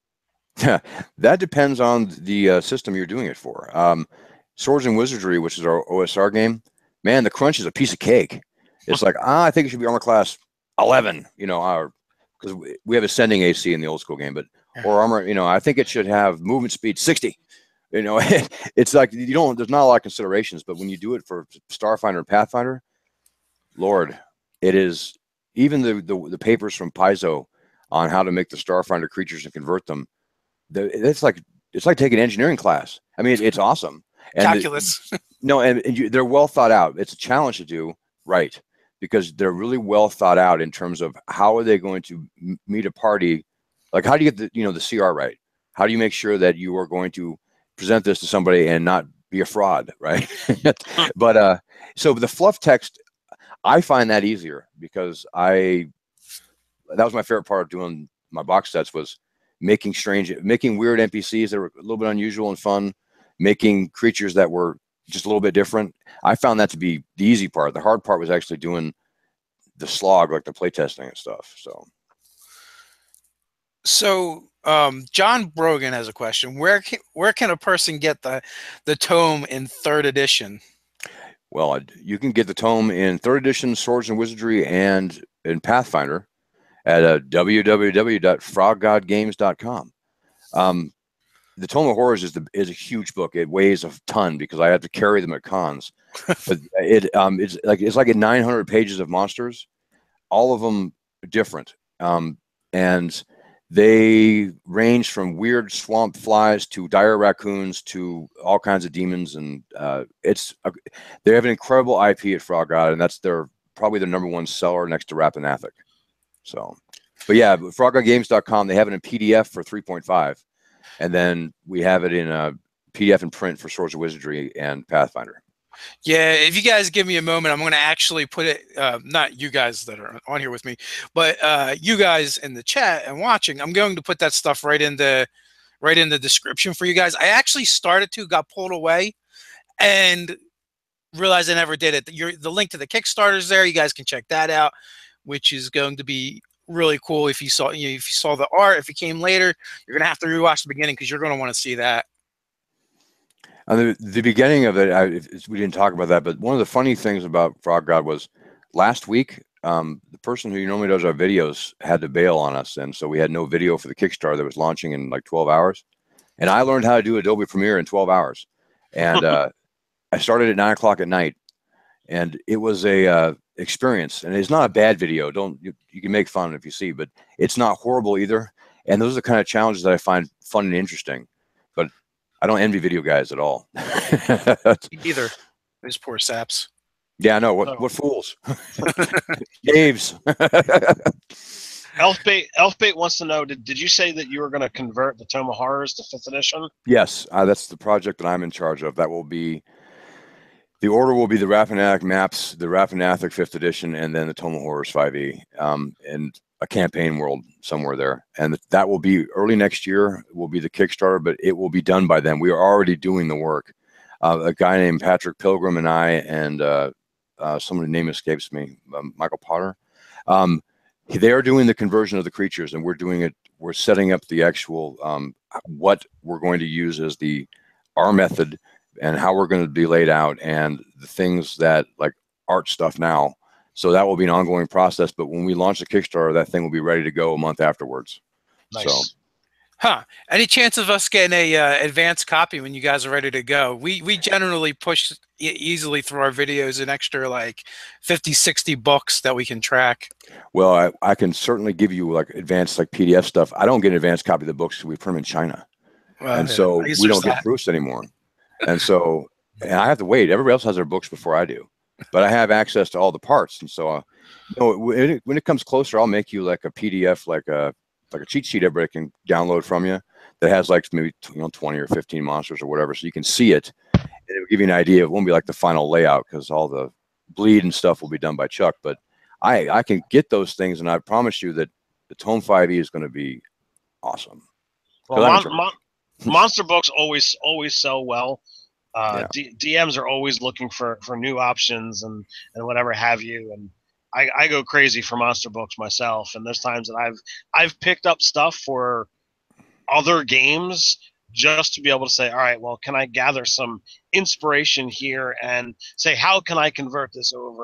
That depends on the uh, system you're doing it for. Um, Swords and Wizardry, which is our O S R game, man, the crunch is a piece of cake. It's like, ah, I think it should be armor class eleven, you know, our because we have ascending A C in the old school game, but or armor, you know, I think it should have movement speed sixty. You know, it's like you don't. There's not a lot of considerations, but when you do it for Starfinder and Pathfinder, Lord, it is even the the, the papers from Paizo on how to make the Starfinder creatures and convert them. The, it's like it's like taking an engineering class. I mean, it, it's awesome. And Calculus. The, no, and, and you, they're well thought out. It's a challenge to do right because they're really well thought out in terms of how are they going to meet a party. Like, how do you get the you know the C R right? How do you make sure that you are going to present this to somebody and not be a fraud, right? But uh, so the fluff text, I find that easier because I that was my favorite part of doing my box sets was making strange, making weird N P Cs that were a little bit unusual and fun, making creatures that were just a little bit different. I found that to be the easy part. The hard part was actually doing the slog, like the playtesting and stuff. So, so um, John Brogan has a question. Where can where can a person get the the tome in third edition? Well, you can get the tome in third edition Swords and Wizardry and in Pathfinder at uh, w w w dot frog god games dot com. Um, the Tome of Horrors is the is a huge book. It weighs a ton because I have to carry them at cons. But it um it's like it's like nine hundred pages of monsters, all of them different. Um, and they range from weird swamp flies to dire raccoons to all kinds of demons, and uh, it's a, they have an incredible I P at Frog God, and that's their probably their number one seller next to Rapinathic. So, but yeah, frog god games dot com. They have it in P D F for three point five, and then we have it in a P D F and print for Swords of Wizardry and Pathfinder. Yeah, if you guys give me a moment, I'm going to actually put it, uh, not you guys that are on here with me, but uh, you guys in the chat and watching, I'm going to put that stuff right in the, right in the description for you guys. I actually started to, got pulled away, and realized I never did it. Your, the link to the Kickstarter is there. You guys can check that out, which is going to be really cool. If you saw, you know, if you saw the art, if you came later, you're going to have to rewatch the beginning because you're going to want to see that. Uh, the, the beginning of it, I, we didn't talk about that, but one of the funny things about Frog God was last week, um, the person who normally does our videos had to bail on us, and so we had no video for the Kickstarter that was launching in like twelve hours. And I learned how to do Adobe Premiere in twelve hours, and uh, I started at nine o'clock at night, and it was a uh, experience. And it's not a bad video. Don't you, you can make fun if you see, but it's not horrible either. And those are the kind of challenges that I find fun and interesting. But I don't envy video guys at all. Either. Those poor saps. Yeah, no, what No. what fools. Caves. Elfbait Elfbait wants to know, did, did you say that you were going to convert the Tome of Horrors to fifth edition? Yes, uh, that's the project that I'm in charge of. That will be, the order will be the Rapinathic maps, the Rapinathic fifth edition, and then the Tome of Horrors five E, um, and a campaign world somewhere there. And that will be early next year, will be the Kickstarter, but it will be done by then. We are already doing the work. Uh, a guy named Patrick Pilgrim and I, and uh, uh, somebody's name escapes me, um, Michael Potter. Um, they are doing the conversion of the creatures, and we're doing it. We're setting up the actual, um, what we're going to use as the, our method and how we're going to be laid out, and the things that like art stuff now. So that will be an ongoing process. But when we launch the Kickstarter, that thing will be ready to go a month afterwards. Nice. So, huh? Any chance of us getting a uh, advanced copy when you guys are ready to go? We we generally push e easily through our videos an extra like fifty, sixty books that we can track. Well, I, I can certainly give you like advanced like P D F stuff. I don't get an advanced copy of the books because we print them in China, Well, and yeah, so I guess we there's don't get that. proofs anymore. And so, and I have to wait. Everybody else has their books before I do, but I have access to all the parts. And so, uh, you know, when it, when it comes closer, I'll make you like a P D F, like a like a cheat sheet everybody can download from you that has like maybe you know twenty or fifteen monsters or whatever, so you can see it, and it will give you an idea. It won't be like the final layout because all the bleed and stuff will be done by Chuck. But I I can get those things, and I promise you that the Tome five E is going to be awesome. Well, mon mon monster books always always sell well. Uh, Yeah. D DMs are always looking for for new options and and whatever have you. And I, I go crazy for monster books myself. And there's times that I've I've picked up stuff for other games just to be able to say, all right, well, can I gather some inspiration here and say, how can I convert this over? Or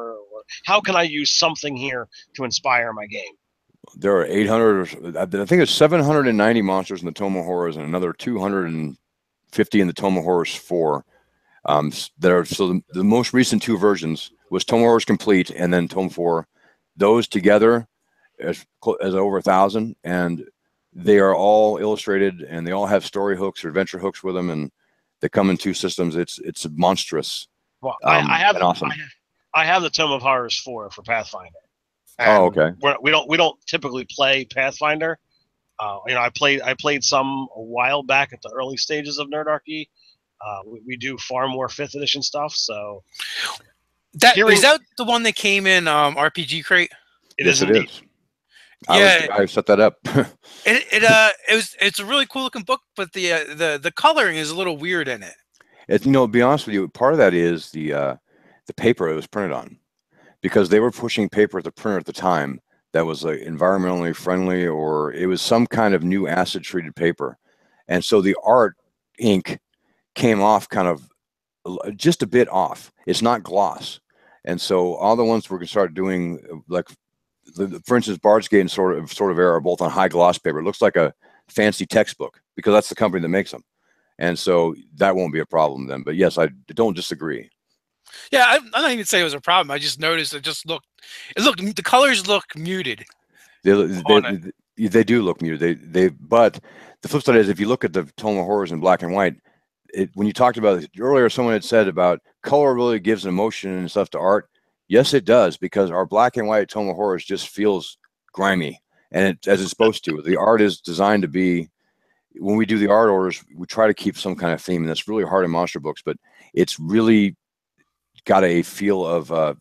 how can I use something here to inspire my game? There are eight hundred, I think it's seven hundred ninety monsters in the Tome of Horrors and another two hundred fifty in the Tome of Horrors four. Um, that are, so the, the most recent two versions was Tome of Horrors Complete and then Tome four. Those together as, as over a thousand, and they are all illustrated and they all have story hooks or adventure hooks with them, and they come in two systems. It's it's monstrous. Well, um, I, I have awesome. I have, I have the Tome of Horrors four for Pathfinder. Oh, okay. We're, we don't we don't typically play Pathfinder. Uh, you know, I played I played some a while back at the early stages of Nerdarchy. Uh, we, we do far more fifth edition stuff. So that hearing, is that the one that came in um, R P G Crate? It yes, is it indeed. is. I yeah, was, I set that up. it it uh it was it's a really cool looking book, but the uh, the the coloring is a little weird in it. It, you know, to be honest with you, part of that is the uh, the paper it was printed on, because they were pushing paper at the printer at the time that was like environmentally friendly, or it was some kind of new acid treated paper, and so the art ink came off kind of just a bit off. It's not gloss, and so all the ones we're gonna start doing, like the, for instance, Bard's Gate and sort of sort of Era are both on high gloss paper. It looks like a fancy textbook because that's the company that makes them. And so that won't be a problem then. But yes, I don't disagree. Yeah, I, I don't even say it was a problem. I just noticed it just looked, it looked, the colors look muted. They they, they, they do look muted. They they but the flip side is, if you look at the Tome of Horrors in black and white, it, when you talked about it earlier, someone had said about color really gives an emotion and stuff to art. Yes, it does, because our black and white Tome of Horrors just feels grimy, and it, as it's supposed to. The art is designed to be. When we do the art orders, we try to keep some kind of theme, and that's really hard in monster books, but it's really got a feel of uh,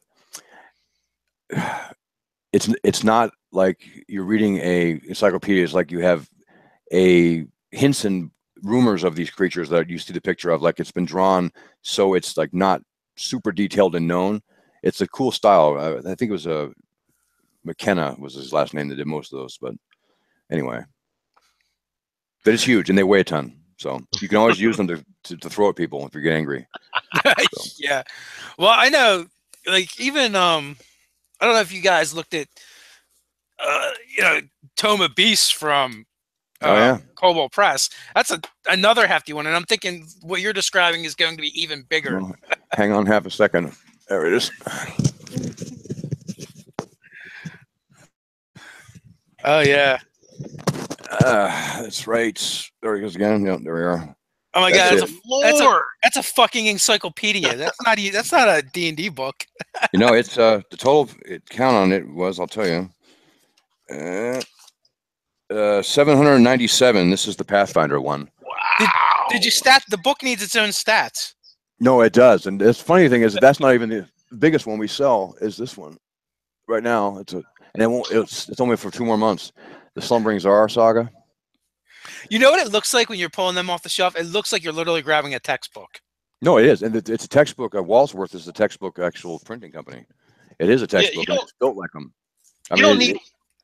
it's it's not like you're reading a encyclopedia. It's like you have a hints and rumors of these creatures that you see the picture of, like it's been drawn, so it's like not super detailed and known. It's a cool style. I, I think it was a uh, McKenna was his last name that did most of those, but anyway. But it's huge, and they weigh a ton, so you can always use them to, to, to throw at people if you get angry. So. Yeah, well, I know, like even um, I don't know if you guys looked at, uh, you know, Tome of Beasts from uh, oh, yeah. Cobalt Press. That's a another hefty one, and I'm thinking what you're describing is going to be even bigger. Well, hang on half a second. There it is. Oh yeah. Uh, that's right. There he goes again. Yep, there we are. Oh my that's god, that's it. a, that's a that's a fucking encyclopedia. That's not e- that's not a D and D book. You know, it's uh the total it, count on it was, I'll tell you, uh, uh seven hundred ninety-seven. This is the Pathfinder one. Wow. Did, did you stat? The book needs its own stats. No, it does. And the funny thing is that that's not even the biggest one we sell. Is this one right now? It's a and it won't. It's it's only for two more months. The Slumbering Czar saga. You know what it looks like when you're pulling them off the shelf? It looks like you're literally grabbing a textbook. No, it is, and it, it's a textbook. Uh, Walsworth is the textbook actual printing company. It is a textbook. Yeah, and it's built like them. I you mean, don't it, need. it,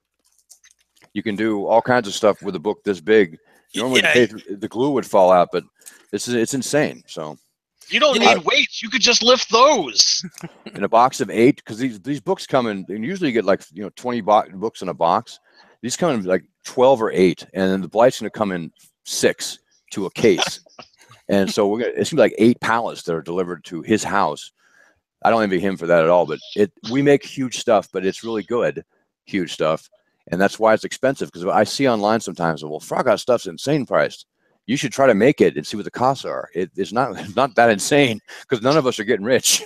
you can do all kinds of stuff with a book this big. Normally, Yeah. the, the glue would fall out, but this is it's insane. So You don't You need know- weights. You could just lift those. in a box of eight, because these these books come in, and usually you get like you know twenty bo books in a box. These come in like twelve or eight, and then the Blight's going to come in six to a case. And so we're gonna, it's gonna be like eight pallets that are delivered to his house. I don't envy him for that at all, but it we make huge stuff, but it's really good, huge stuff, and that's why it's expensive. Because I see online sometimes, well, Frog Out stuff's insane priced. You should try to make it and see what the costs are. It, it's not it's not that insane because none of us are getting rich.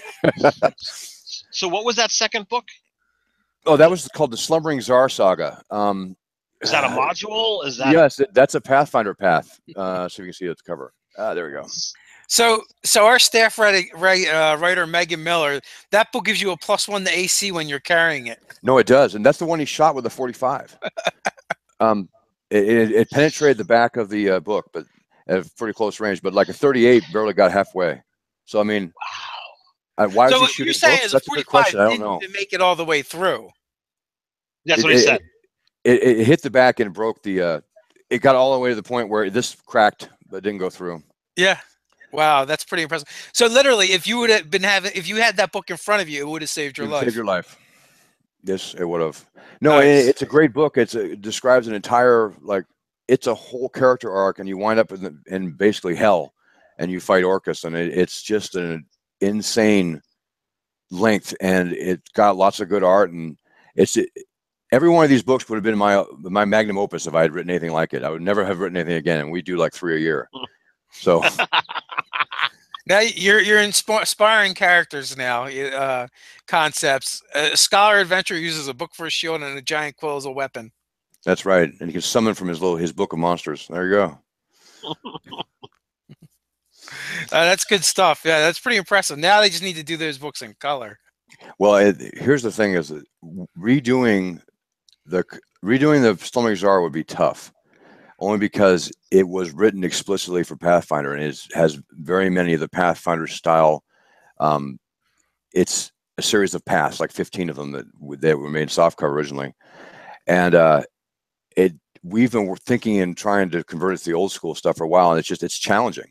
So what was that second book? Oh, that was called the Slumbering Czar Saga. Um, Is that a module? Is that yes, that's a Pathfinder path. Uh, so you can see it at the cover. Ah, there we go. So, so our staff writer, write, uh, writer Megan Miller, that book gives you a plus one to A C when you're carrying it. No, it does, and that's the one he shot with a forty-five. um, it, it, it penetrated the back of the uh, book, but at pretty close range. But like a thirty-eight barely got halfway. So I mean, wow? uh, why So was he what shooting you're saying books? is That's a good question. I don't didn't know. even make it all the way through. That's It- what he it- said. It, it, it hit the back and broke the. Uh, it got all the way to the point where this cracked, but didn't go through. Yeah. Wow, that's pretty impressive. So literally, if you would have been having, if you had that book in front of you, it would have saved It your would save life. your life. Yes, it would have. No, and Nice. it's a great book. It's a, it describes an entire, like, it's a whole character arc, and you wind up in, the, in basically hell, and you fight Orcus, and it, it's just an insane length, and it got lots of good art, and it's it, every one of these books would have been my my magnum opus if I had written anything like it. I would never have written anything again, and we do like three a year. So now you're you're inspiring characters now, uh, concepts. A scholar adventurer uses a book for a shield and a giant quill as a weapon. that's right, and he can summon from his little his book of monsters. There you go. Uh, that's good stuff. Yeah, that's pretty impressive. Now they just need to do those books in color. Well, it, here's the thing: is that redoing the redoing the Stomach Czar would be tough, only because it was written explicitly for Pathfinder, and it has very many of the Pathfinder style. Um, it's a series of paths, like fifteen of them that that were made softcover originally, and uh, it we've been thinking and trying to convert it to the old school stuff for a while, and it's just it's challenging.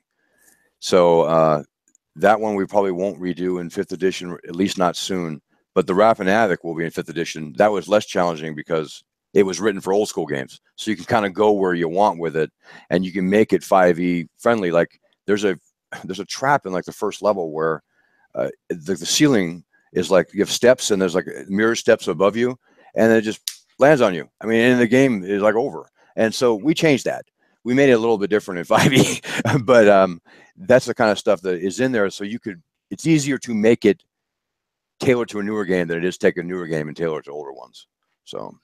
So uh, that one we probably won't redo in fifth edition, at least not soon. But the Wrath and Havoc will be in fifth edition. That was less challenging because it was written for old school games, so you can kind of go where you want with it, and you can make it five E friendly. Like there's a there's a trap in like the first level where uh, the, the ceiling is like you have steps, and there's like mirror steps above you, and it just lands on you. I mean, and the game is like over. And so we changed that. We made it a little bit different in five E, but um, that's the kind of stuff that is in there. So you could, it's easier to make it tailored to a newer game than it is take a newer game and tailor it to older ones. So,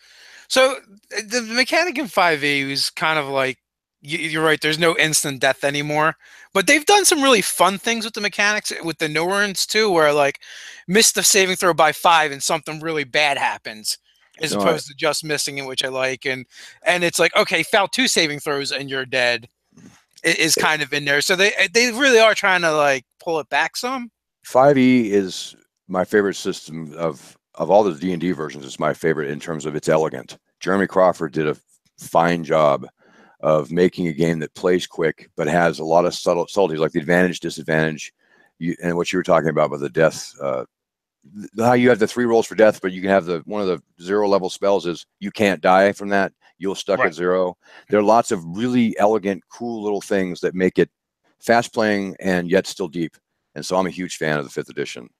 so the mechanic in five E is kind of like, you're right, there's no instant death anymore, but they've done some really fun things with the mechanics with the no-earns too, where like miss the saving throw by five and something really bad happens, as no, opposed I, to just missing it, which I like. And and it's like, okay, foul two saving throws and you're dead is kind of in there. So they they really are trying to like pull it back some. five E is my favorite system of of all the D and D versions. It's my favorite in terms of it's elegant. Jeremy Crawford did a fine job of making a game that plays quick but has a lot of subtle subtleties, like the advantage, disadvantage, you, and what you were talking about with the death. Uh, how you have the three rolls for death, but you can have the one of the zero level spells is you can't die from that. You'll stuck Right. at zero. There are lots of really elegant, cool little things that make it fast playing and yet still deep. And so I'm a huge fan of the fifth edition.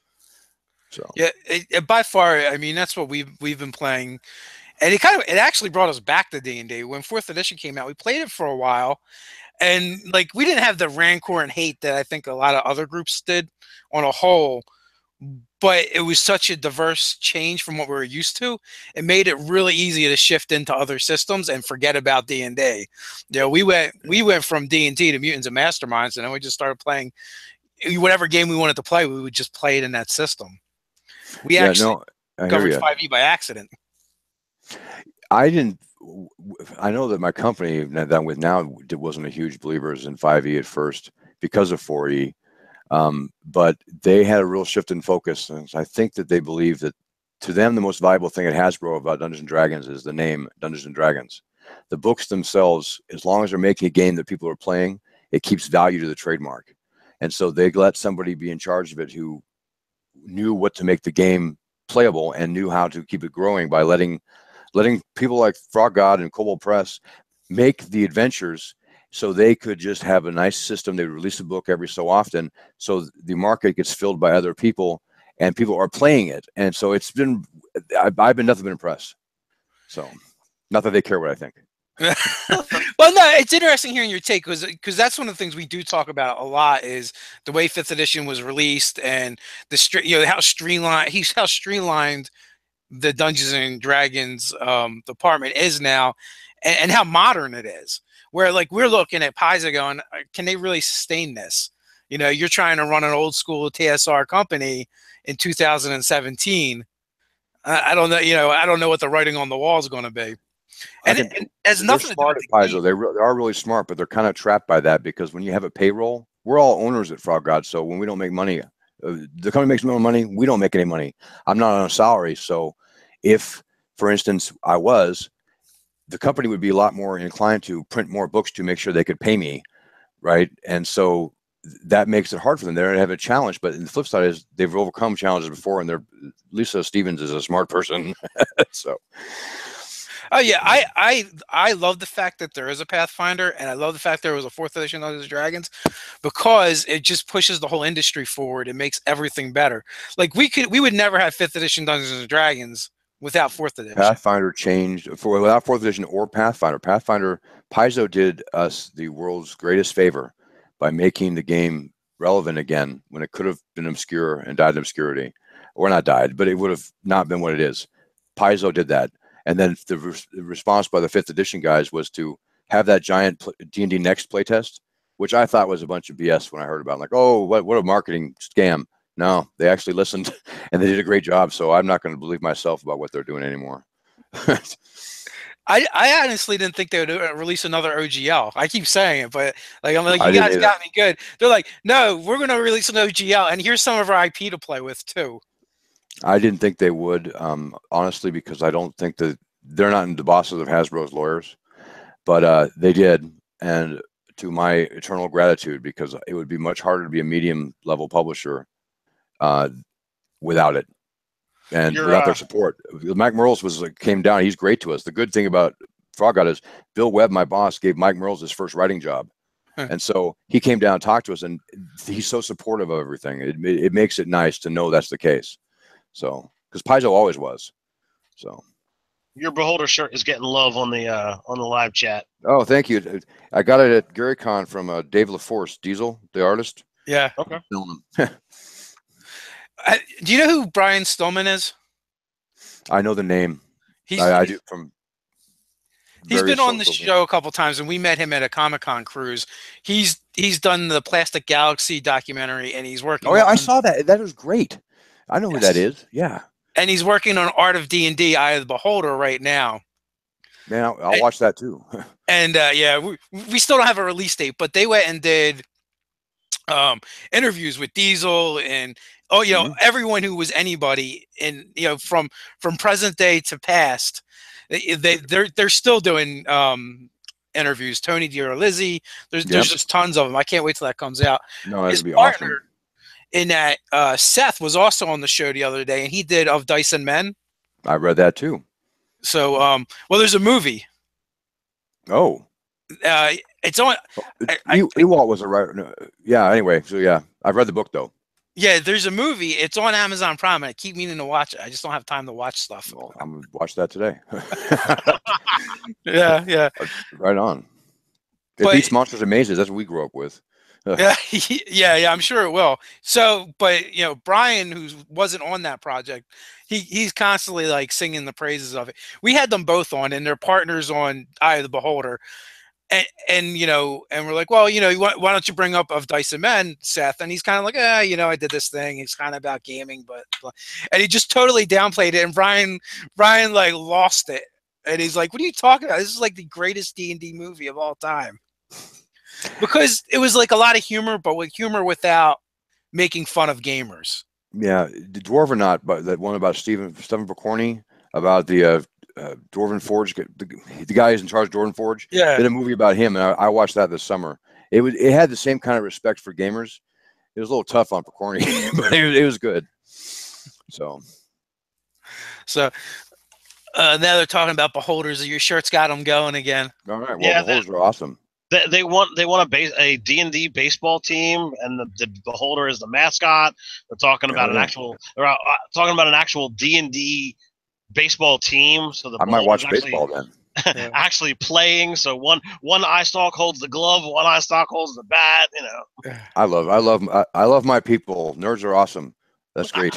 So yeah, it, it, by far, I mean that's what we've we've been playing, and it kind of it actually brought us back to D and D when fourth edition came out. We played it for a while, and like we didn't have the rancor and hate that I think a lot of other groups did on a whole. But it was such a diverse change from what we were used to. It made it really easy to shift into other systems and forget about D and D. You know, we went we went from D and D to Mutants and Masterminds, and then we just started playing whatever game we wanted to play. We would just play it in that system. We yeah, actually no, covered five E by accident. I didn't. I know that my company that I'm with now wasn't a huge believers in five E at first because of four E. Um, but they had a real shift in focus, and I think that they believe that to them the most valuable thing at Hasbro about Dungeons and Dragons is the name Dungeons and Dragons. The books themselves, as long as they're making a game that people are playing, it keeps value to the trademark. And so they let somebody be in charge of it who knew what to make the game playable and knew how to keep it growing by letting letting people like Frog God and Kobold Press make the adventures. So they could just have a nice system. They would release a book every so often. So the market gets filled by other people and people are playing it. And so it's been, I've, I've been nothing but impressed. So not that they care what I think. Well, no, it's interesting hearing your take because because that's one of the things we do talk about a lot is the way fifth edition was released and the you know how streamlined he's how streamlined the Dungeons and Dragons um, department is now, and, and how modern it is. Where like we're looking at Paizo going, can they really sustain this? You know, you're trying to run an old school T S R company in two thousand seventeen. I, I don't know, you know, I don't know what the writing on the wall is going to be. And, can, it, and it has they're nothing smart to do at with the Paizo. They, re they are really smart, but they're kind of trapped by that because when you have a payroll, we're all owners at Frog God. So when we don't make money, uh, the company makes no money. We don't make any money. I'm not on a salary. So if, for instance, I was, the company would be a lot more inclined to print more books to make sure they could pay me right? And so that makes it hard for them. They don't have a challenge, but the flip side is they've overcome challenges before, and they're Lisa Stevens is a smart person. So, oh yeah, I I I love the fact that there is a Pathfinder, and I love the fact there was a fourth edition Dungeons and Dragons, because it just pushes the whole industry forward. It makes everything better. Like we could we would never have fifth edition Dungeons and Dragons without fourth edition. Pathfinder changed for without fourth edition or Pathfinder. Pathfinder Paizo did us the world's greatest favor by making the game relevant again when it could have been obscure and died in obscurity, or not died, but it would have not been what it is. Paizo did that, and then the re response by the fifth edition guys was to have that giant D and D Next playtest, which I thought was a bunch of B S when I heard about it. I'm like, oh, what what a marketing scam. No, they actually listened, and they did a great job. So I'm not going to believe myself about what they're doing anymore. I, I honestly didn't think they would release another O G L. I keep saying it, but like I'm like, I you didn't guys either. got me good. They're like, no, we're going to release an O G L, and here's some of our I P to play with too. I didn't think they would, um, honestly, because I don't think that they're not the bosses of Hasbro's lawyers, but uh, they did, and to my eternal gratitude, because it would be much harder to be a medium level publisher uh, without it. And You're, without uh, their support. Mike Merles was like, came down. He's great to us. The good thing about Frog God is Bill Webb, my boss, gave Mike Merles his first writing job. Huh. And so he came down and talked to us, and he's so supportive of everything. It, it makes it nice to know that's the case. So, because Paizo always was. So, your Beholder shirt is getting love on the uh, on the live chat. oh, thank you. I got it at GaryCon from uh, Dave LaForce, Diesel, the artist. Yeah. Okay. I, do you know who Brian Stillman is? I know the name. He's, I, I do from. He's been on the social show a couple times, and we met him at a Comic-Con cruise. He's he's done the Plastic Galaxy documentary, and he's working. Oh yeah, on, I saw that. That was great. I know yes. who that is. Yeah. And he's working on Art of D and D, Eye of the Beholder, right now. Man, I'll, I'll and, watch that too. And uh, yeah, we, we still don't have a release date, but they went and did um, interviews with Diesel and oh, you know, mm-hmm. everyone who was anybody, in you know, from from present day to past. They, they they're they're still doing um, interviews. Tony DiRolizzi, there's yep. there's just tons of them. I can't wait till that comes out. No, His that'd be partner awesome. In that uh, Seth was also on the show the other day, and he did Of Dice and Men. I read that too. So, um, well, there's a movie. Oh, uh, it's on. I, I, Ewalt was a writer. No, yeah. Anyway, so yeah, I've read the book though. Yeah, there's a movie. It's on Amazon Prime, and I keep meaning to watch it. I just don't have time to watch stuff. Well, I'm gonna watch that today. yeah, yeah. Right on. It but, beats Monsters and Mazes. That's what we grew up with. yeah, yeah, yeah. I'm sure it will. So, but you know, Brian, who wasn't on that project, he he's constantly like singing the praises of it. We had them both on, and they're partners on Eye of the Beholder. And, and you know, and we're like, well, you know, why, why don't you bring up Of Dice and Men, Seth? And he's kind of like, ah, you know, I did this thing. It's kind of about gaming, but, and he just totally downplayed it. And Brian, Brian like lost it. And he's like, what are you talking about? This is like the greatest D and D movie of all time. Because it was like a lot of humor, but with humor without making fun of gamers. Yeah, the Dwarvenaut, but that one about Stephen Stephen Picorni about the uh, uh, Dwarven Forge, the, the guy who's in charge of Dwarven Forge. Yeah, did a movie about him, and I, I watched that this summer. It was it had the same kind of respect for gamers. It was a little tough on Picorni, but it was, it was good. So, so uh, now they're talking about Beholders. Your shirt's got them going again. All right, well, yeah, Beholders are awesome. They, they want they want a base a D and D baseball team, and the, the Beholder is the mascot. They're talking about yeah, an yeah. actual, they're uh, talking about an actual D and D baseball team. So the I might watch actually, baseball then. actually playing. So one one eye stalk holds the glove, one eye stalk holds the bat. You know. I love I love I, I love my people. Nerds are awesome. That's great.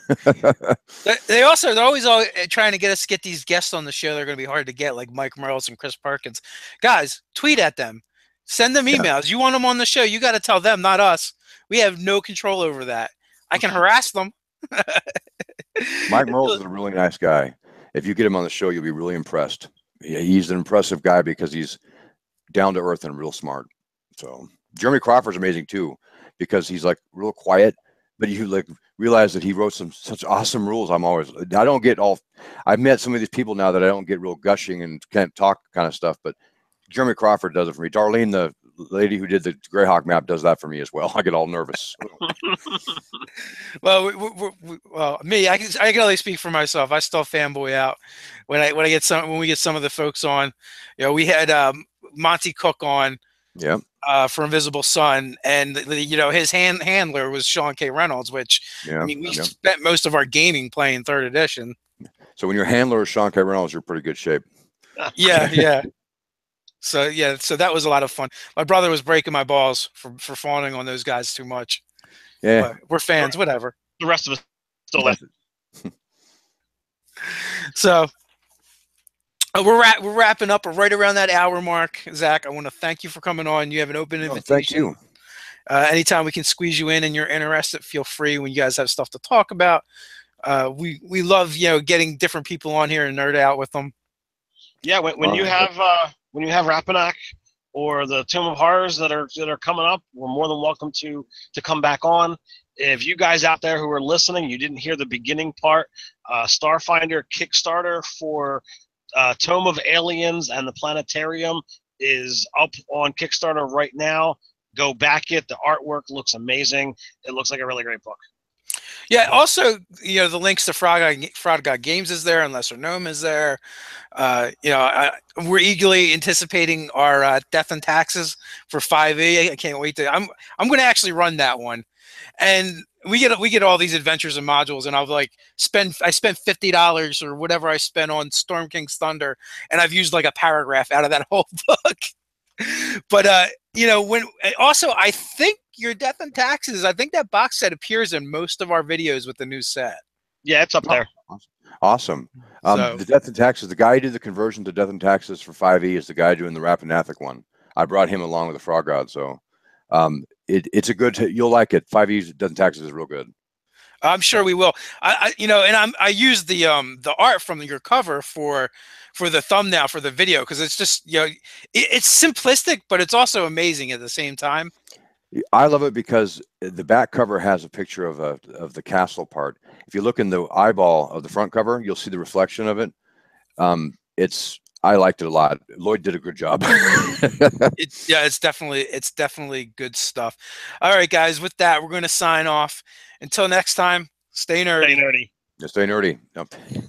They also they're always, always trying to get us to get these guests on the show. They're going to be hard to get, like Mike Merles and Chris Perkins. Guys, tweet at them, send them emails. Yeah. You want them on the show? You got to tell them, not us. We have no control over that. I can harass them. Mike Merles is a really nice guy. If you get him on the show, you'll be really impressed. Yeah, he's an impressive guy because he's down to earth and real smart. So Jeremy Crawford's amazing too, because he's like real quiet, but you like realize that he wrote some such awesome rules. I'm always I don't get all I've met some of these people now that I don't get real gushing and can't talk kind of stuff, but Jeremy Crawford does it for me. Darlene, the lady who did the Greyhawk map does that for me as well. I get all nervous. Well, we, we, we, well, me, I can I can only speak for myself. I still fanboy out when I when I get some when we get some of the folks on. You know, we had um, Monty Cook on. Yeah. Uh, for Invisible Sun, and the, you know his hand handler was Sean K. Reynolds, which Yeah. I mean we Yeah. spent most of our gaming playing third edition. So when your handler is Sean K. Reynolds, you're in pretty good shape. Yeah, yeah. So yeah, so that was a lot of fun. My brother was breaking my balls for for fawning on those guys too much. Yeah, but we're fans, whatever. The rest of us still left. So. Uh, we're wrap we're wrapping up right around that hour mark, Zach. I want to thank you for coming on. You have an open invitation. Oh, thank you. Uh, anytime we can squeeze you in and you're interested, feel free. When you guys have stuff to talk about, uh, we we love you know getting different people on here and nerd out with them. Yeah, when when you have uh, when you have Rappanak or the Tomb of Horrors that are that are coming up, we're more than welcome to to come back on. If you guys out there who are listening, you didn't hear the beginning part, uh, Starfinder Kickstarter for Uh, Tome of Aliens and the Planetarium is up on Kickstarter right now. Go back it. The artwork looks amazing. It looks like a really great book. Yeah. Also, you know, the links to Frog God, Frog God Games is there, and Lesser Gnome is there. Uh, you know, I, we're eagerly anticipating our uh, Death and Taxes for five E. I can't wait to. I'm I'm going to actually run that one, and we get we get all these adventures and modules, and I'll like spend I spent fifty dollars or whatever I spent on Storm King's Thunder, and I've used like a paragraph out of that whole book. But uh, you know, when also I think your Death and Taxes, I think that box set appears in most of our videos with the new set. Yeah, it's up there. Awesome. Um, So- the Death and Taxes, the guy who did the conversion to Death and Taxes for five E is the guy doing the Rappanathic one. I brought him along with the Frog God, so um, it, it's a good. You'll like it. five E Death and Taxes is real good. I'm sure we will. I, I you know, and I'm I use the um the art from your cover for for the thumbnail for the video because it's just you know it, it's simplistic, but it's also amazing at the same time. I love it because the back cover has a picture of a of the castle part. If you look in the eyeball of the front cover, you'll see the reflection of it. Um, it's I liked it a lot. Lloyd did a good job. it, yeah, it's definitely it's definitely good stuff. All right, guys. With that, we're going to sign off. Until next time, stay nerdy. Stay nerdy. Stay nerdy. Yep.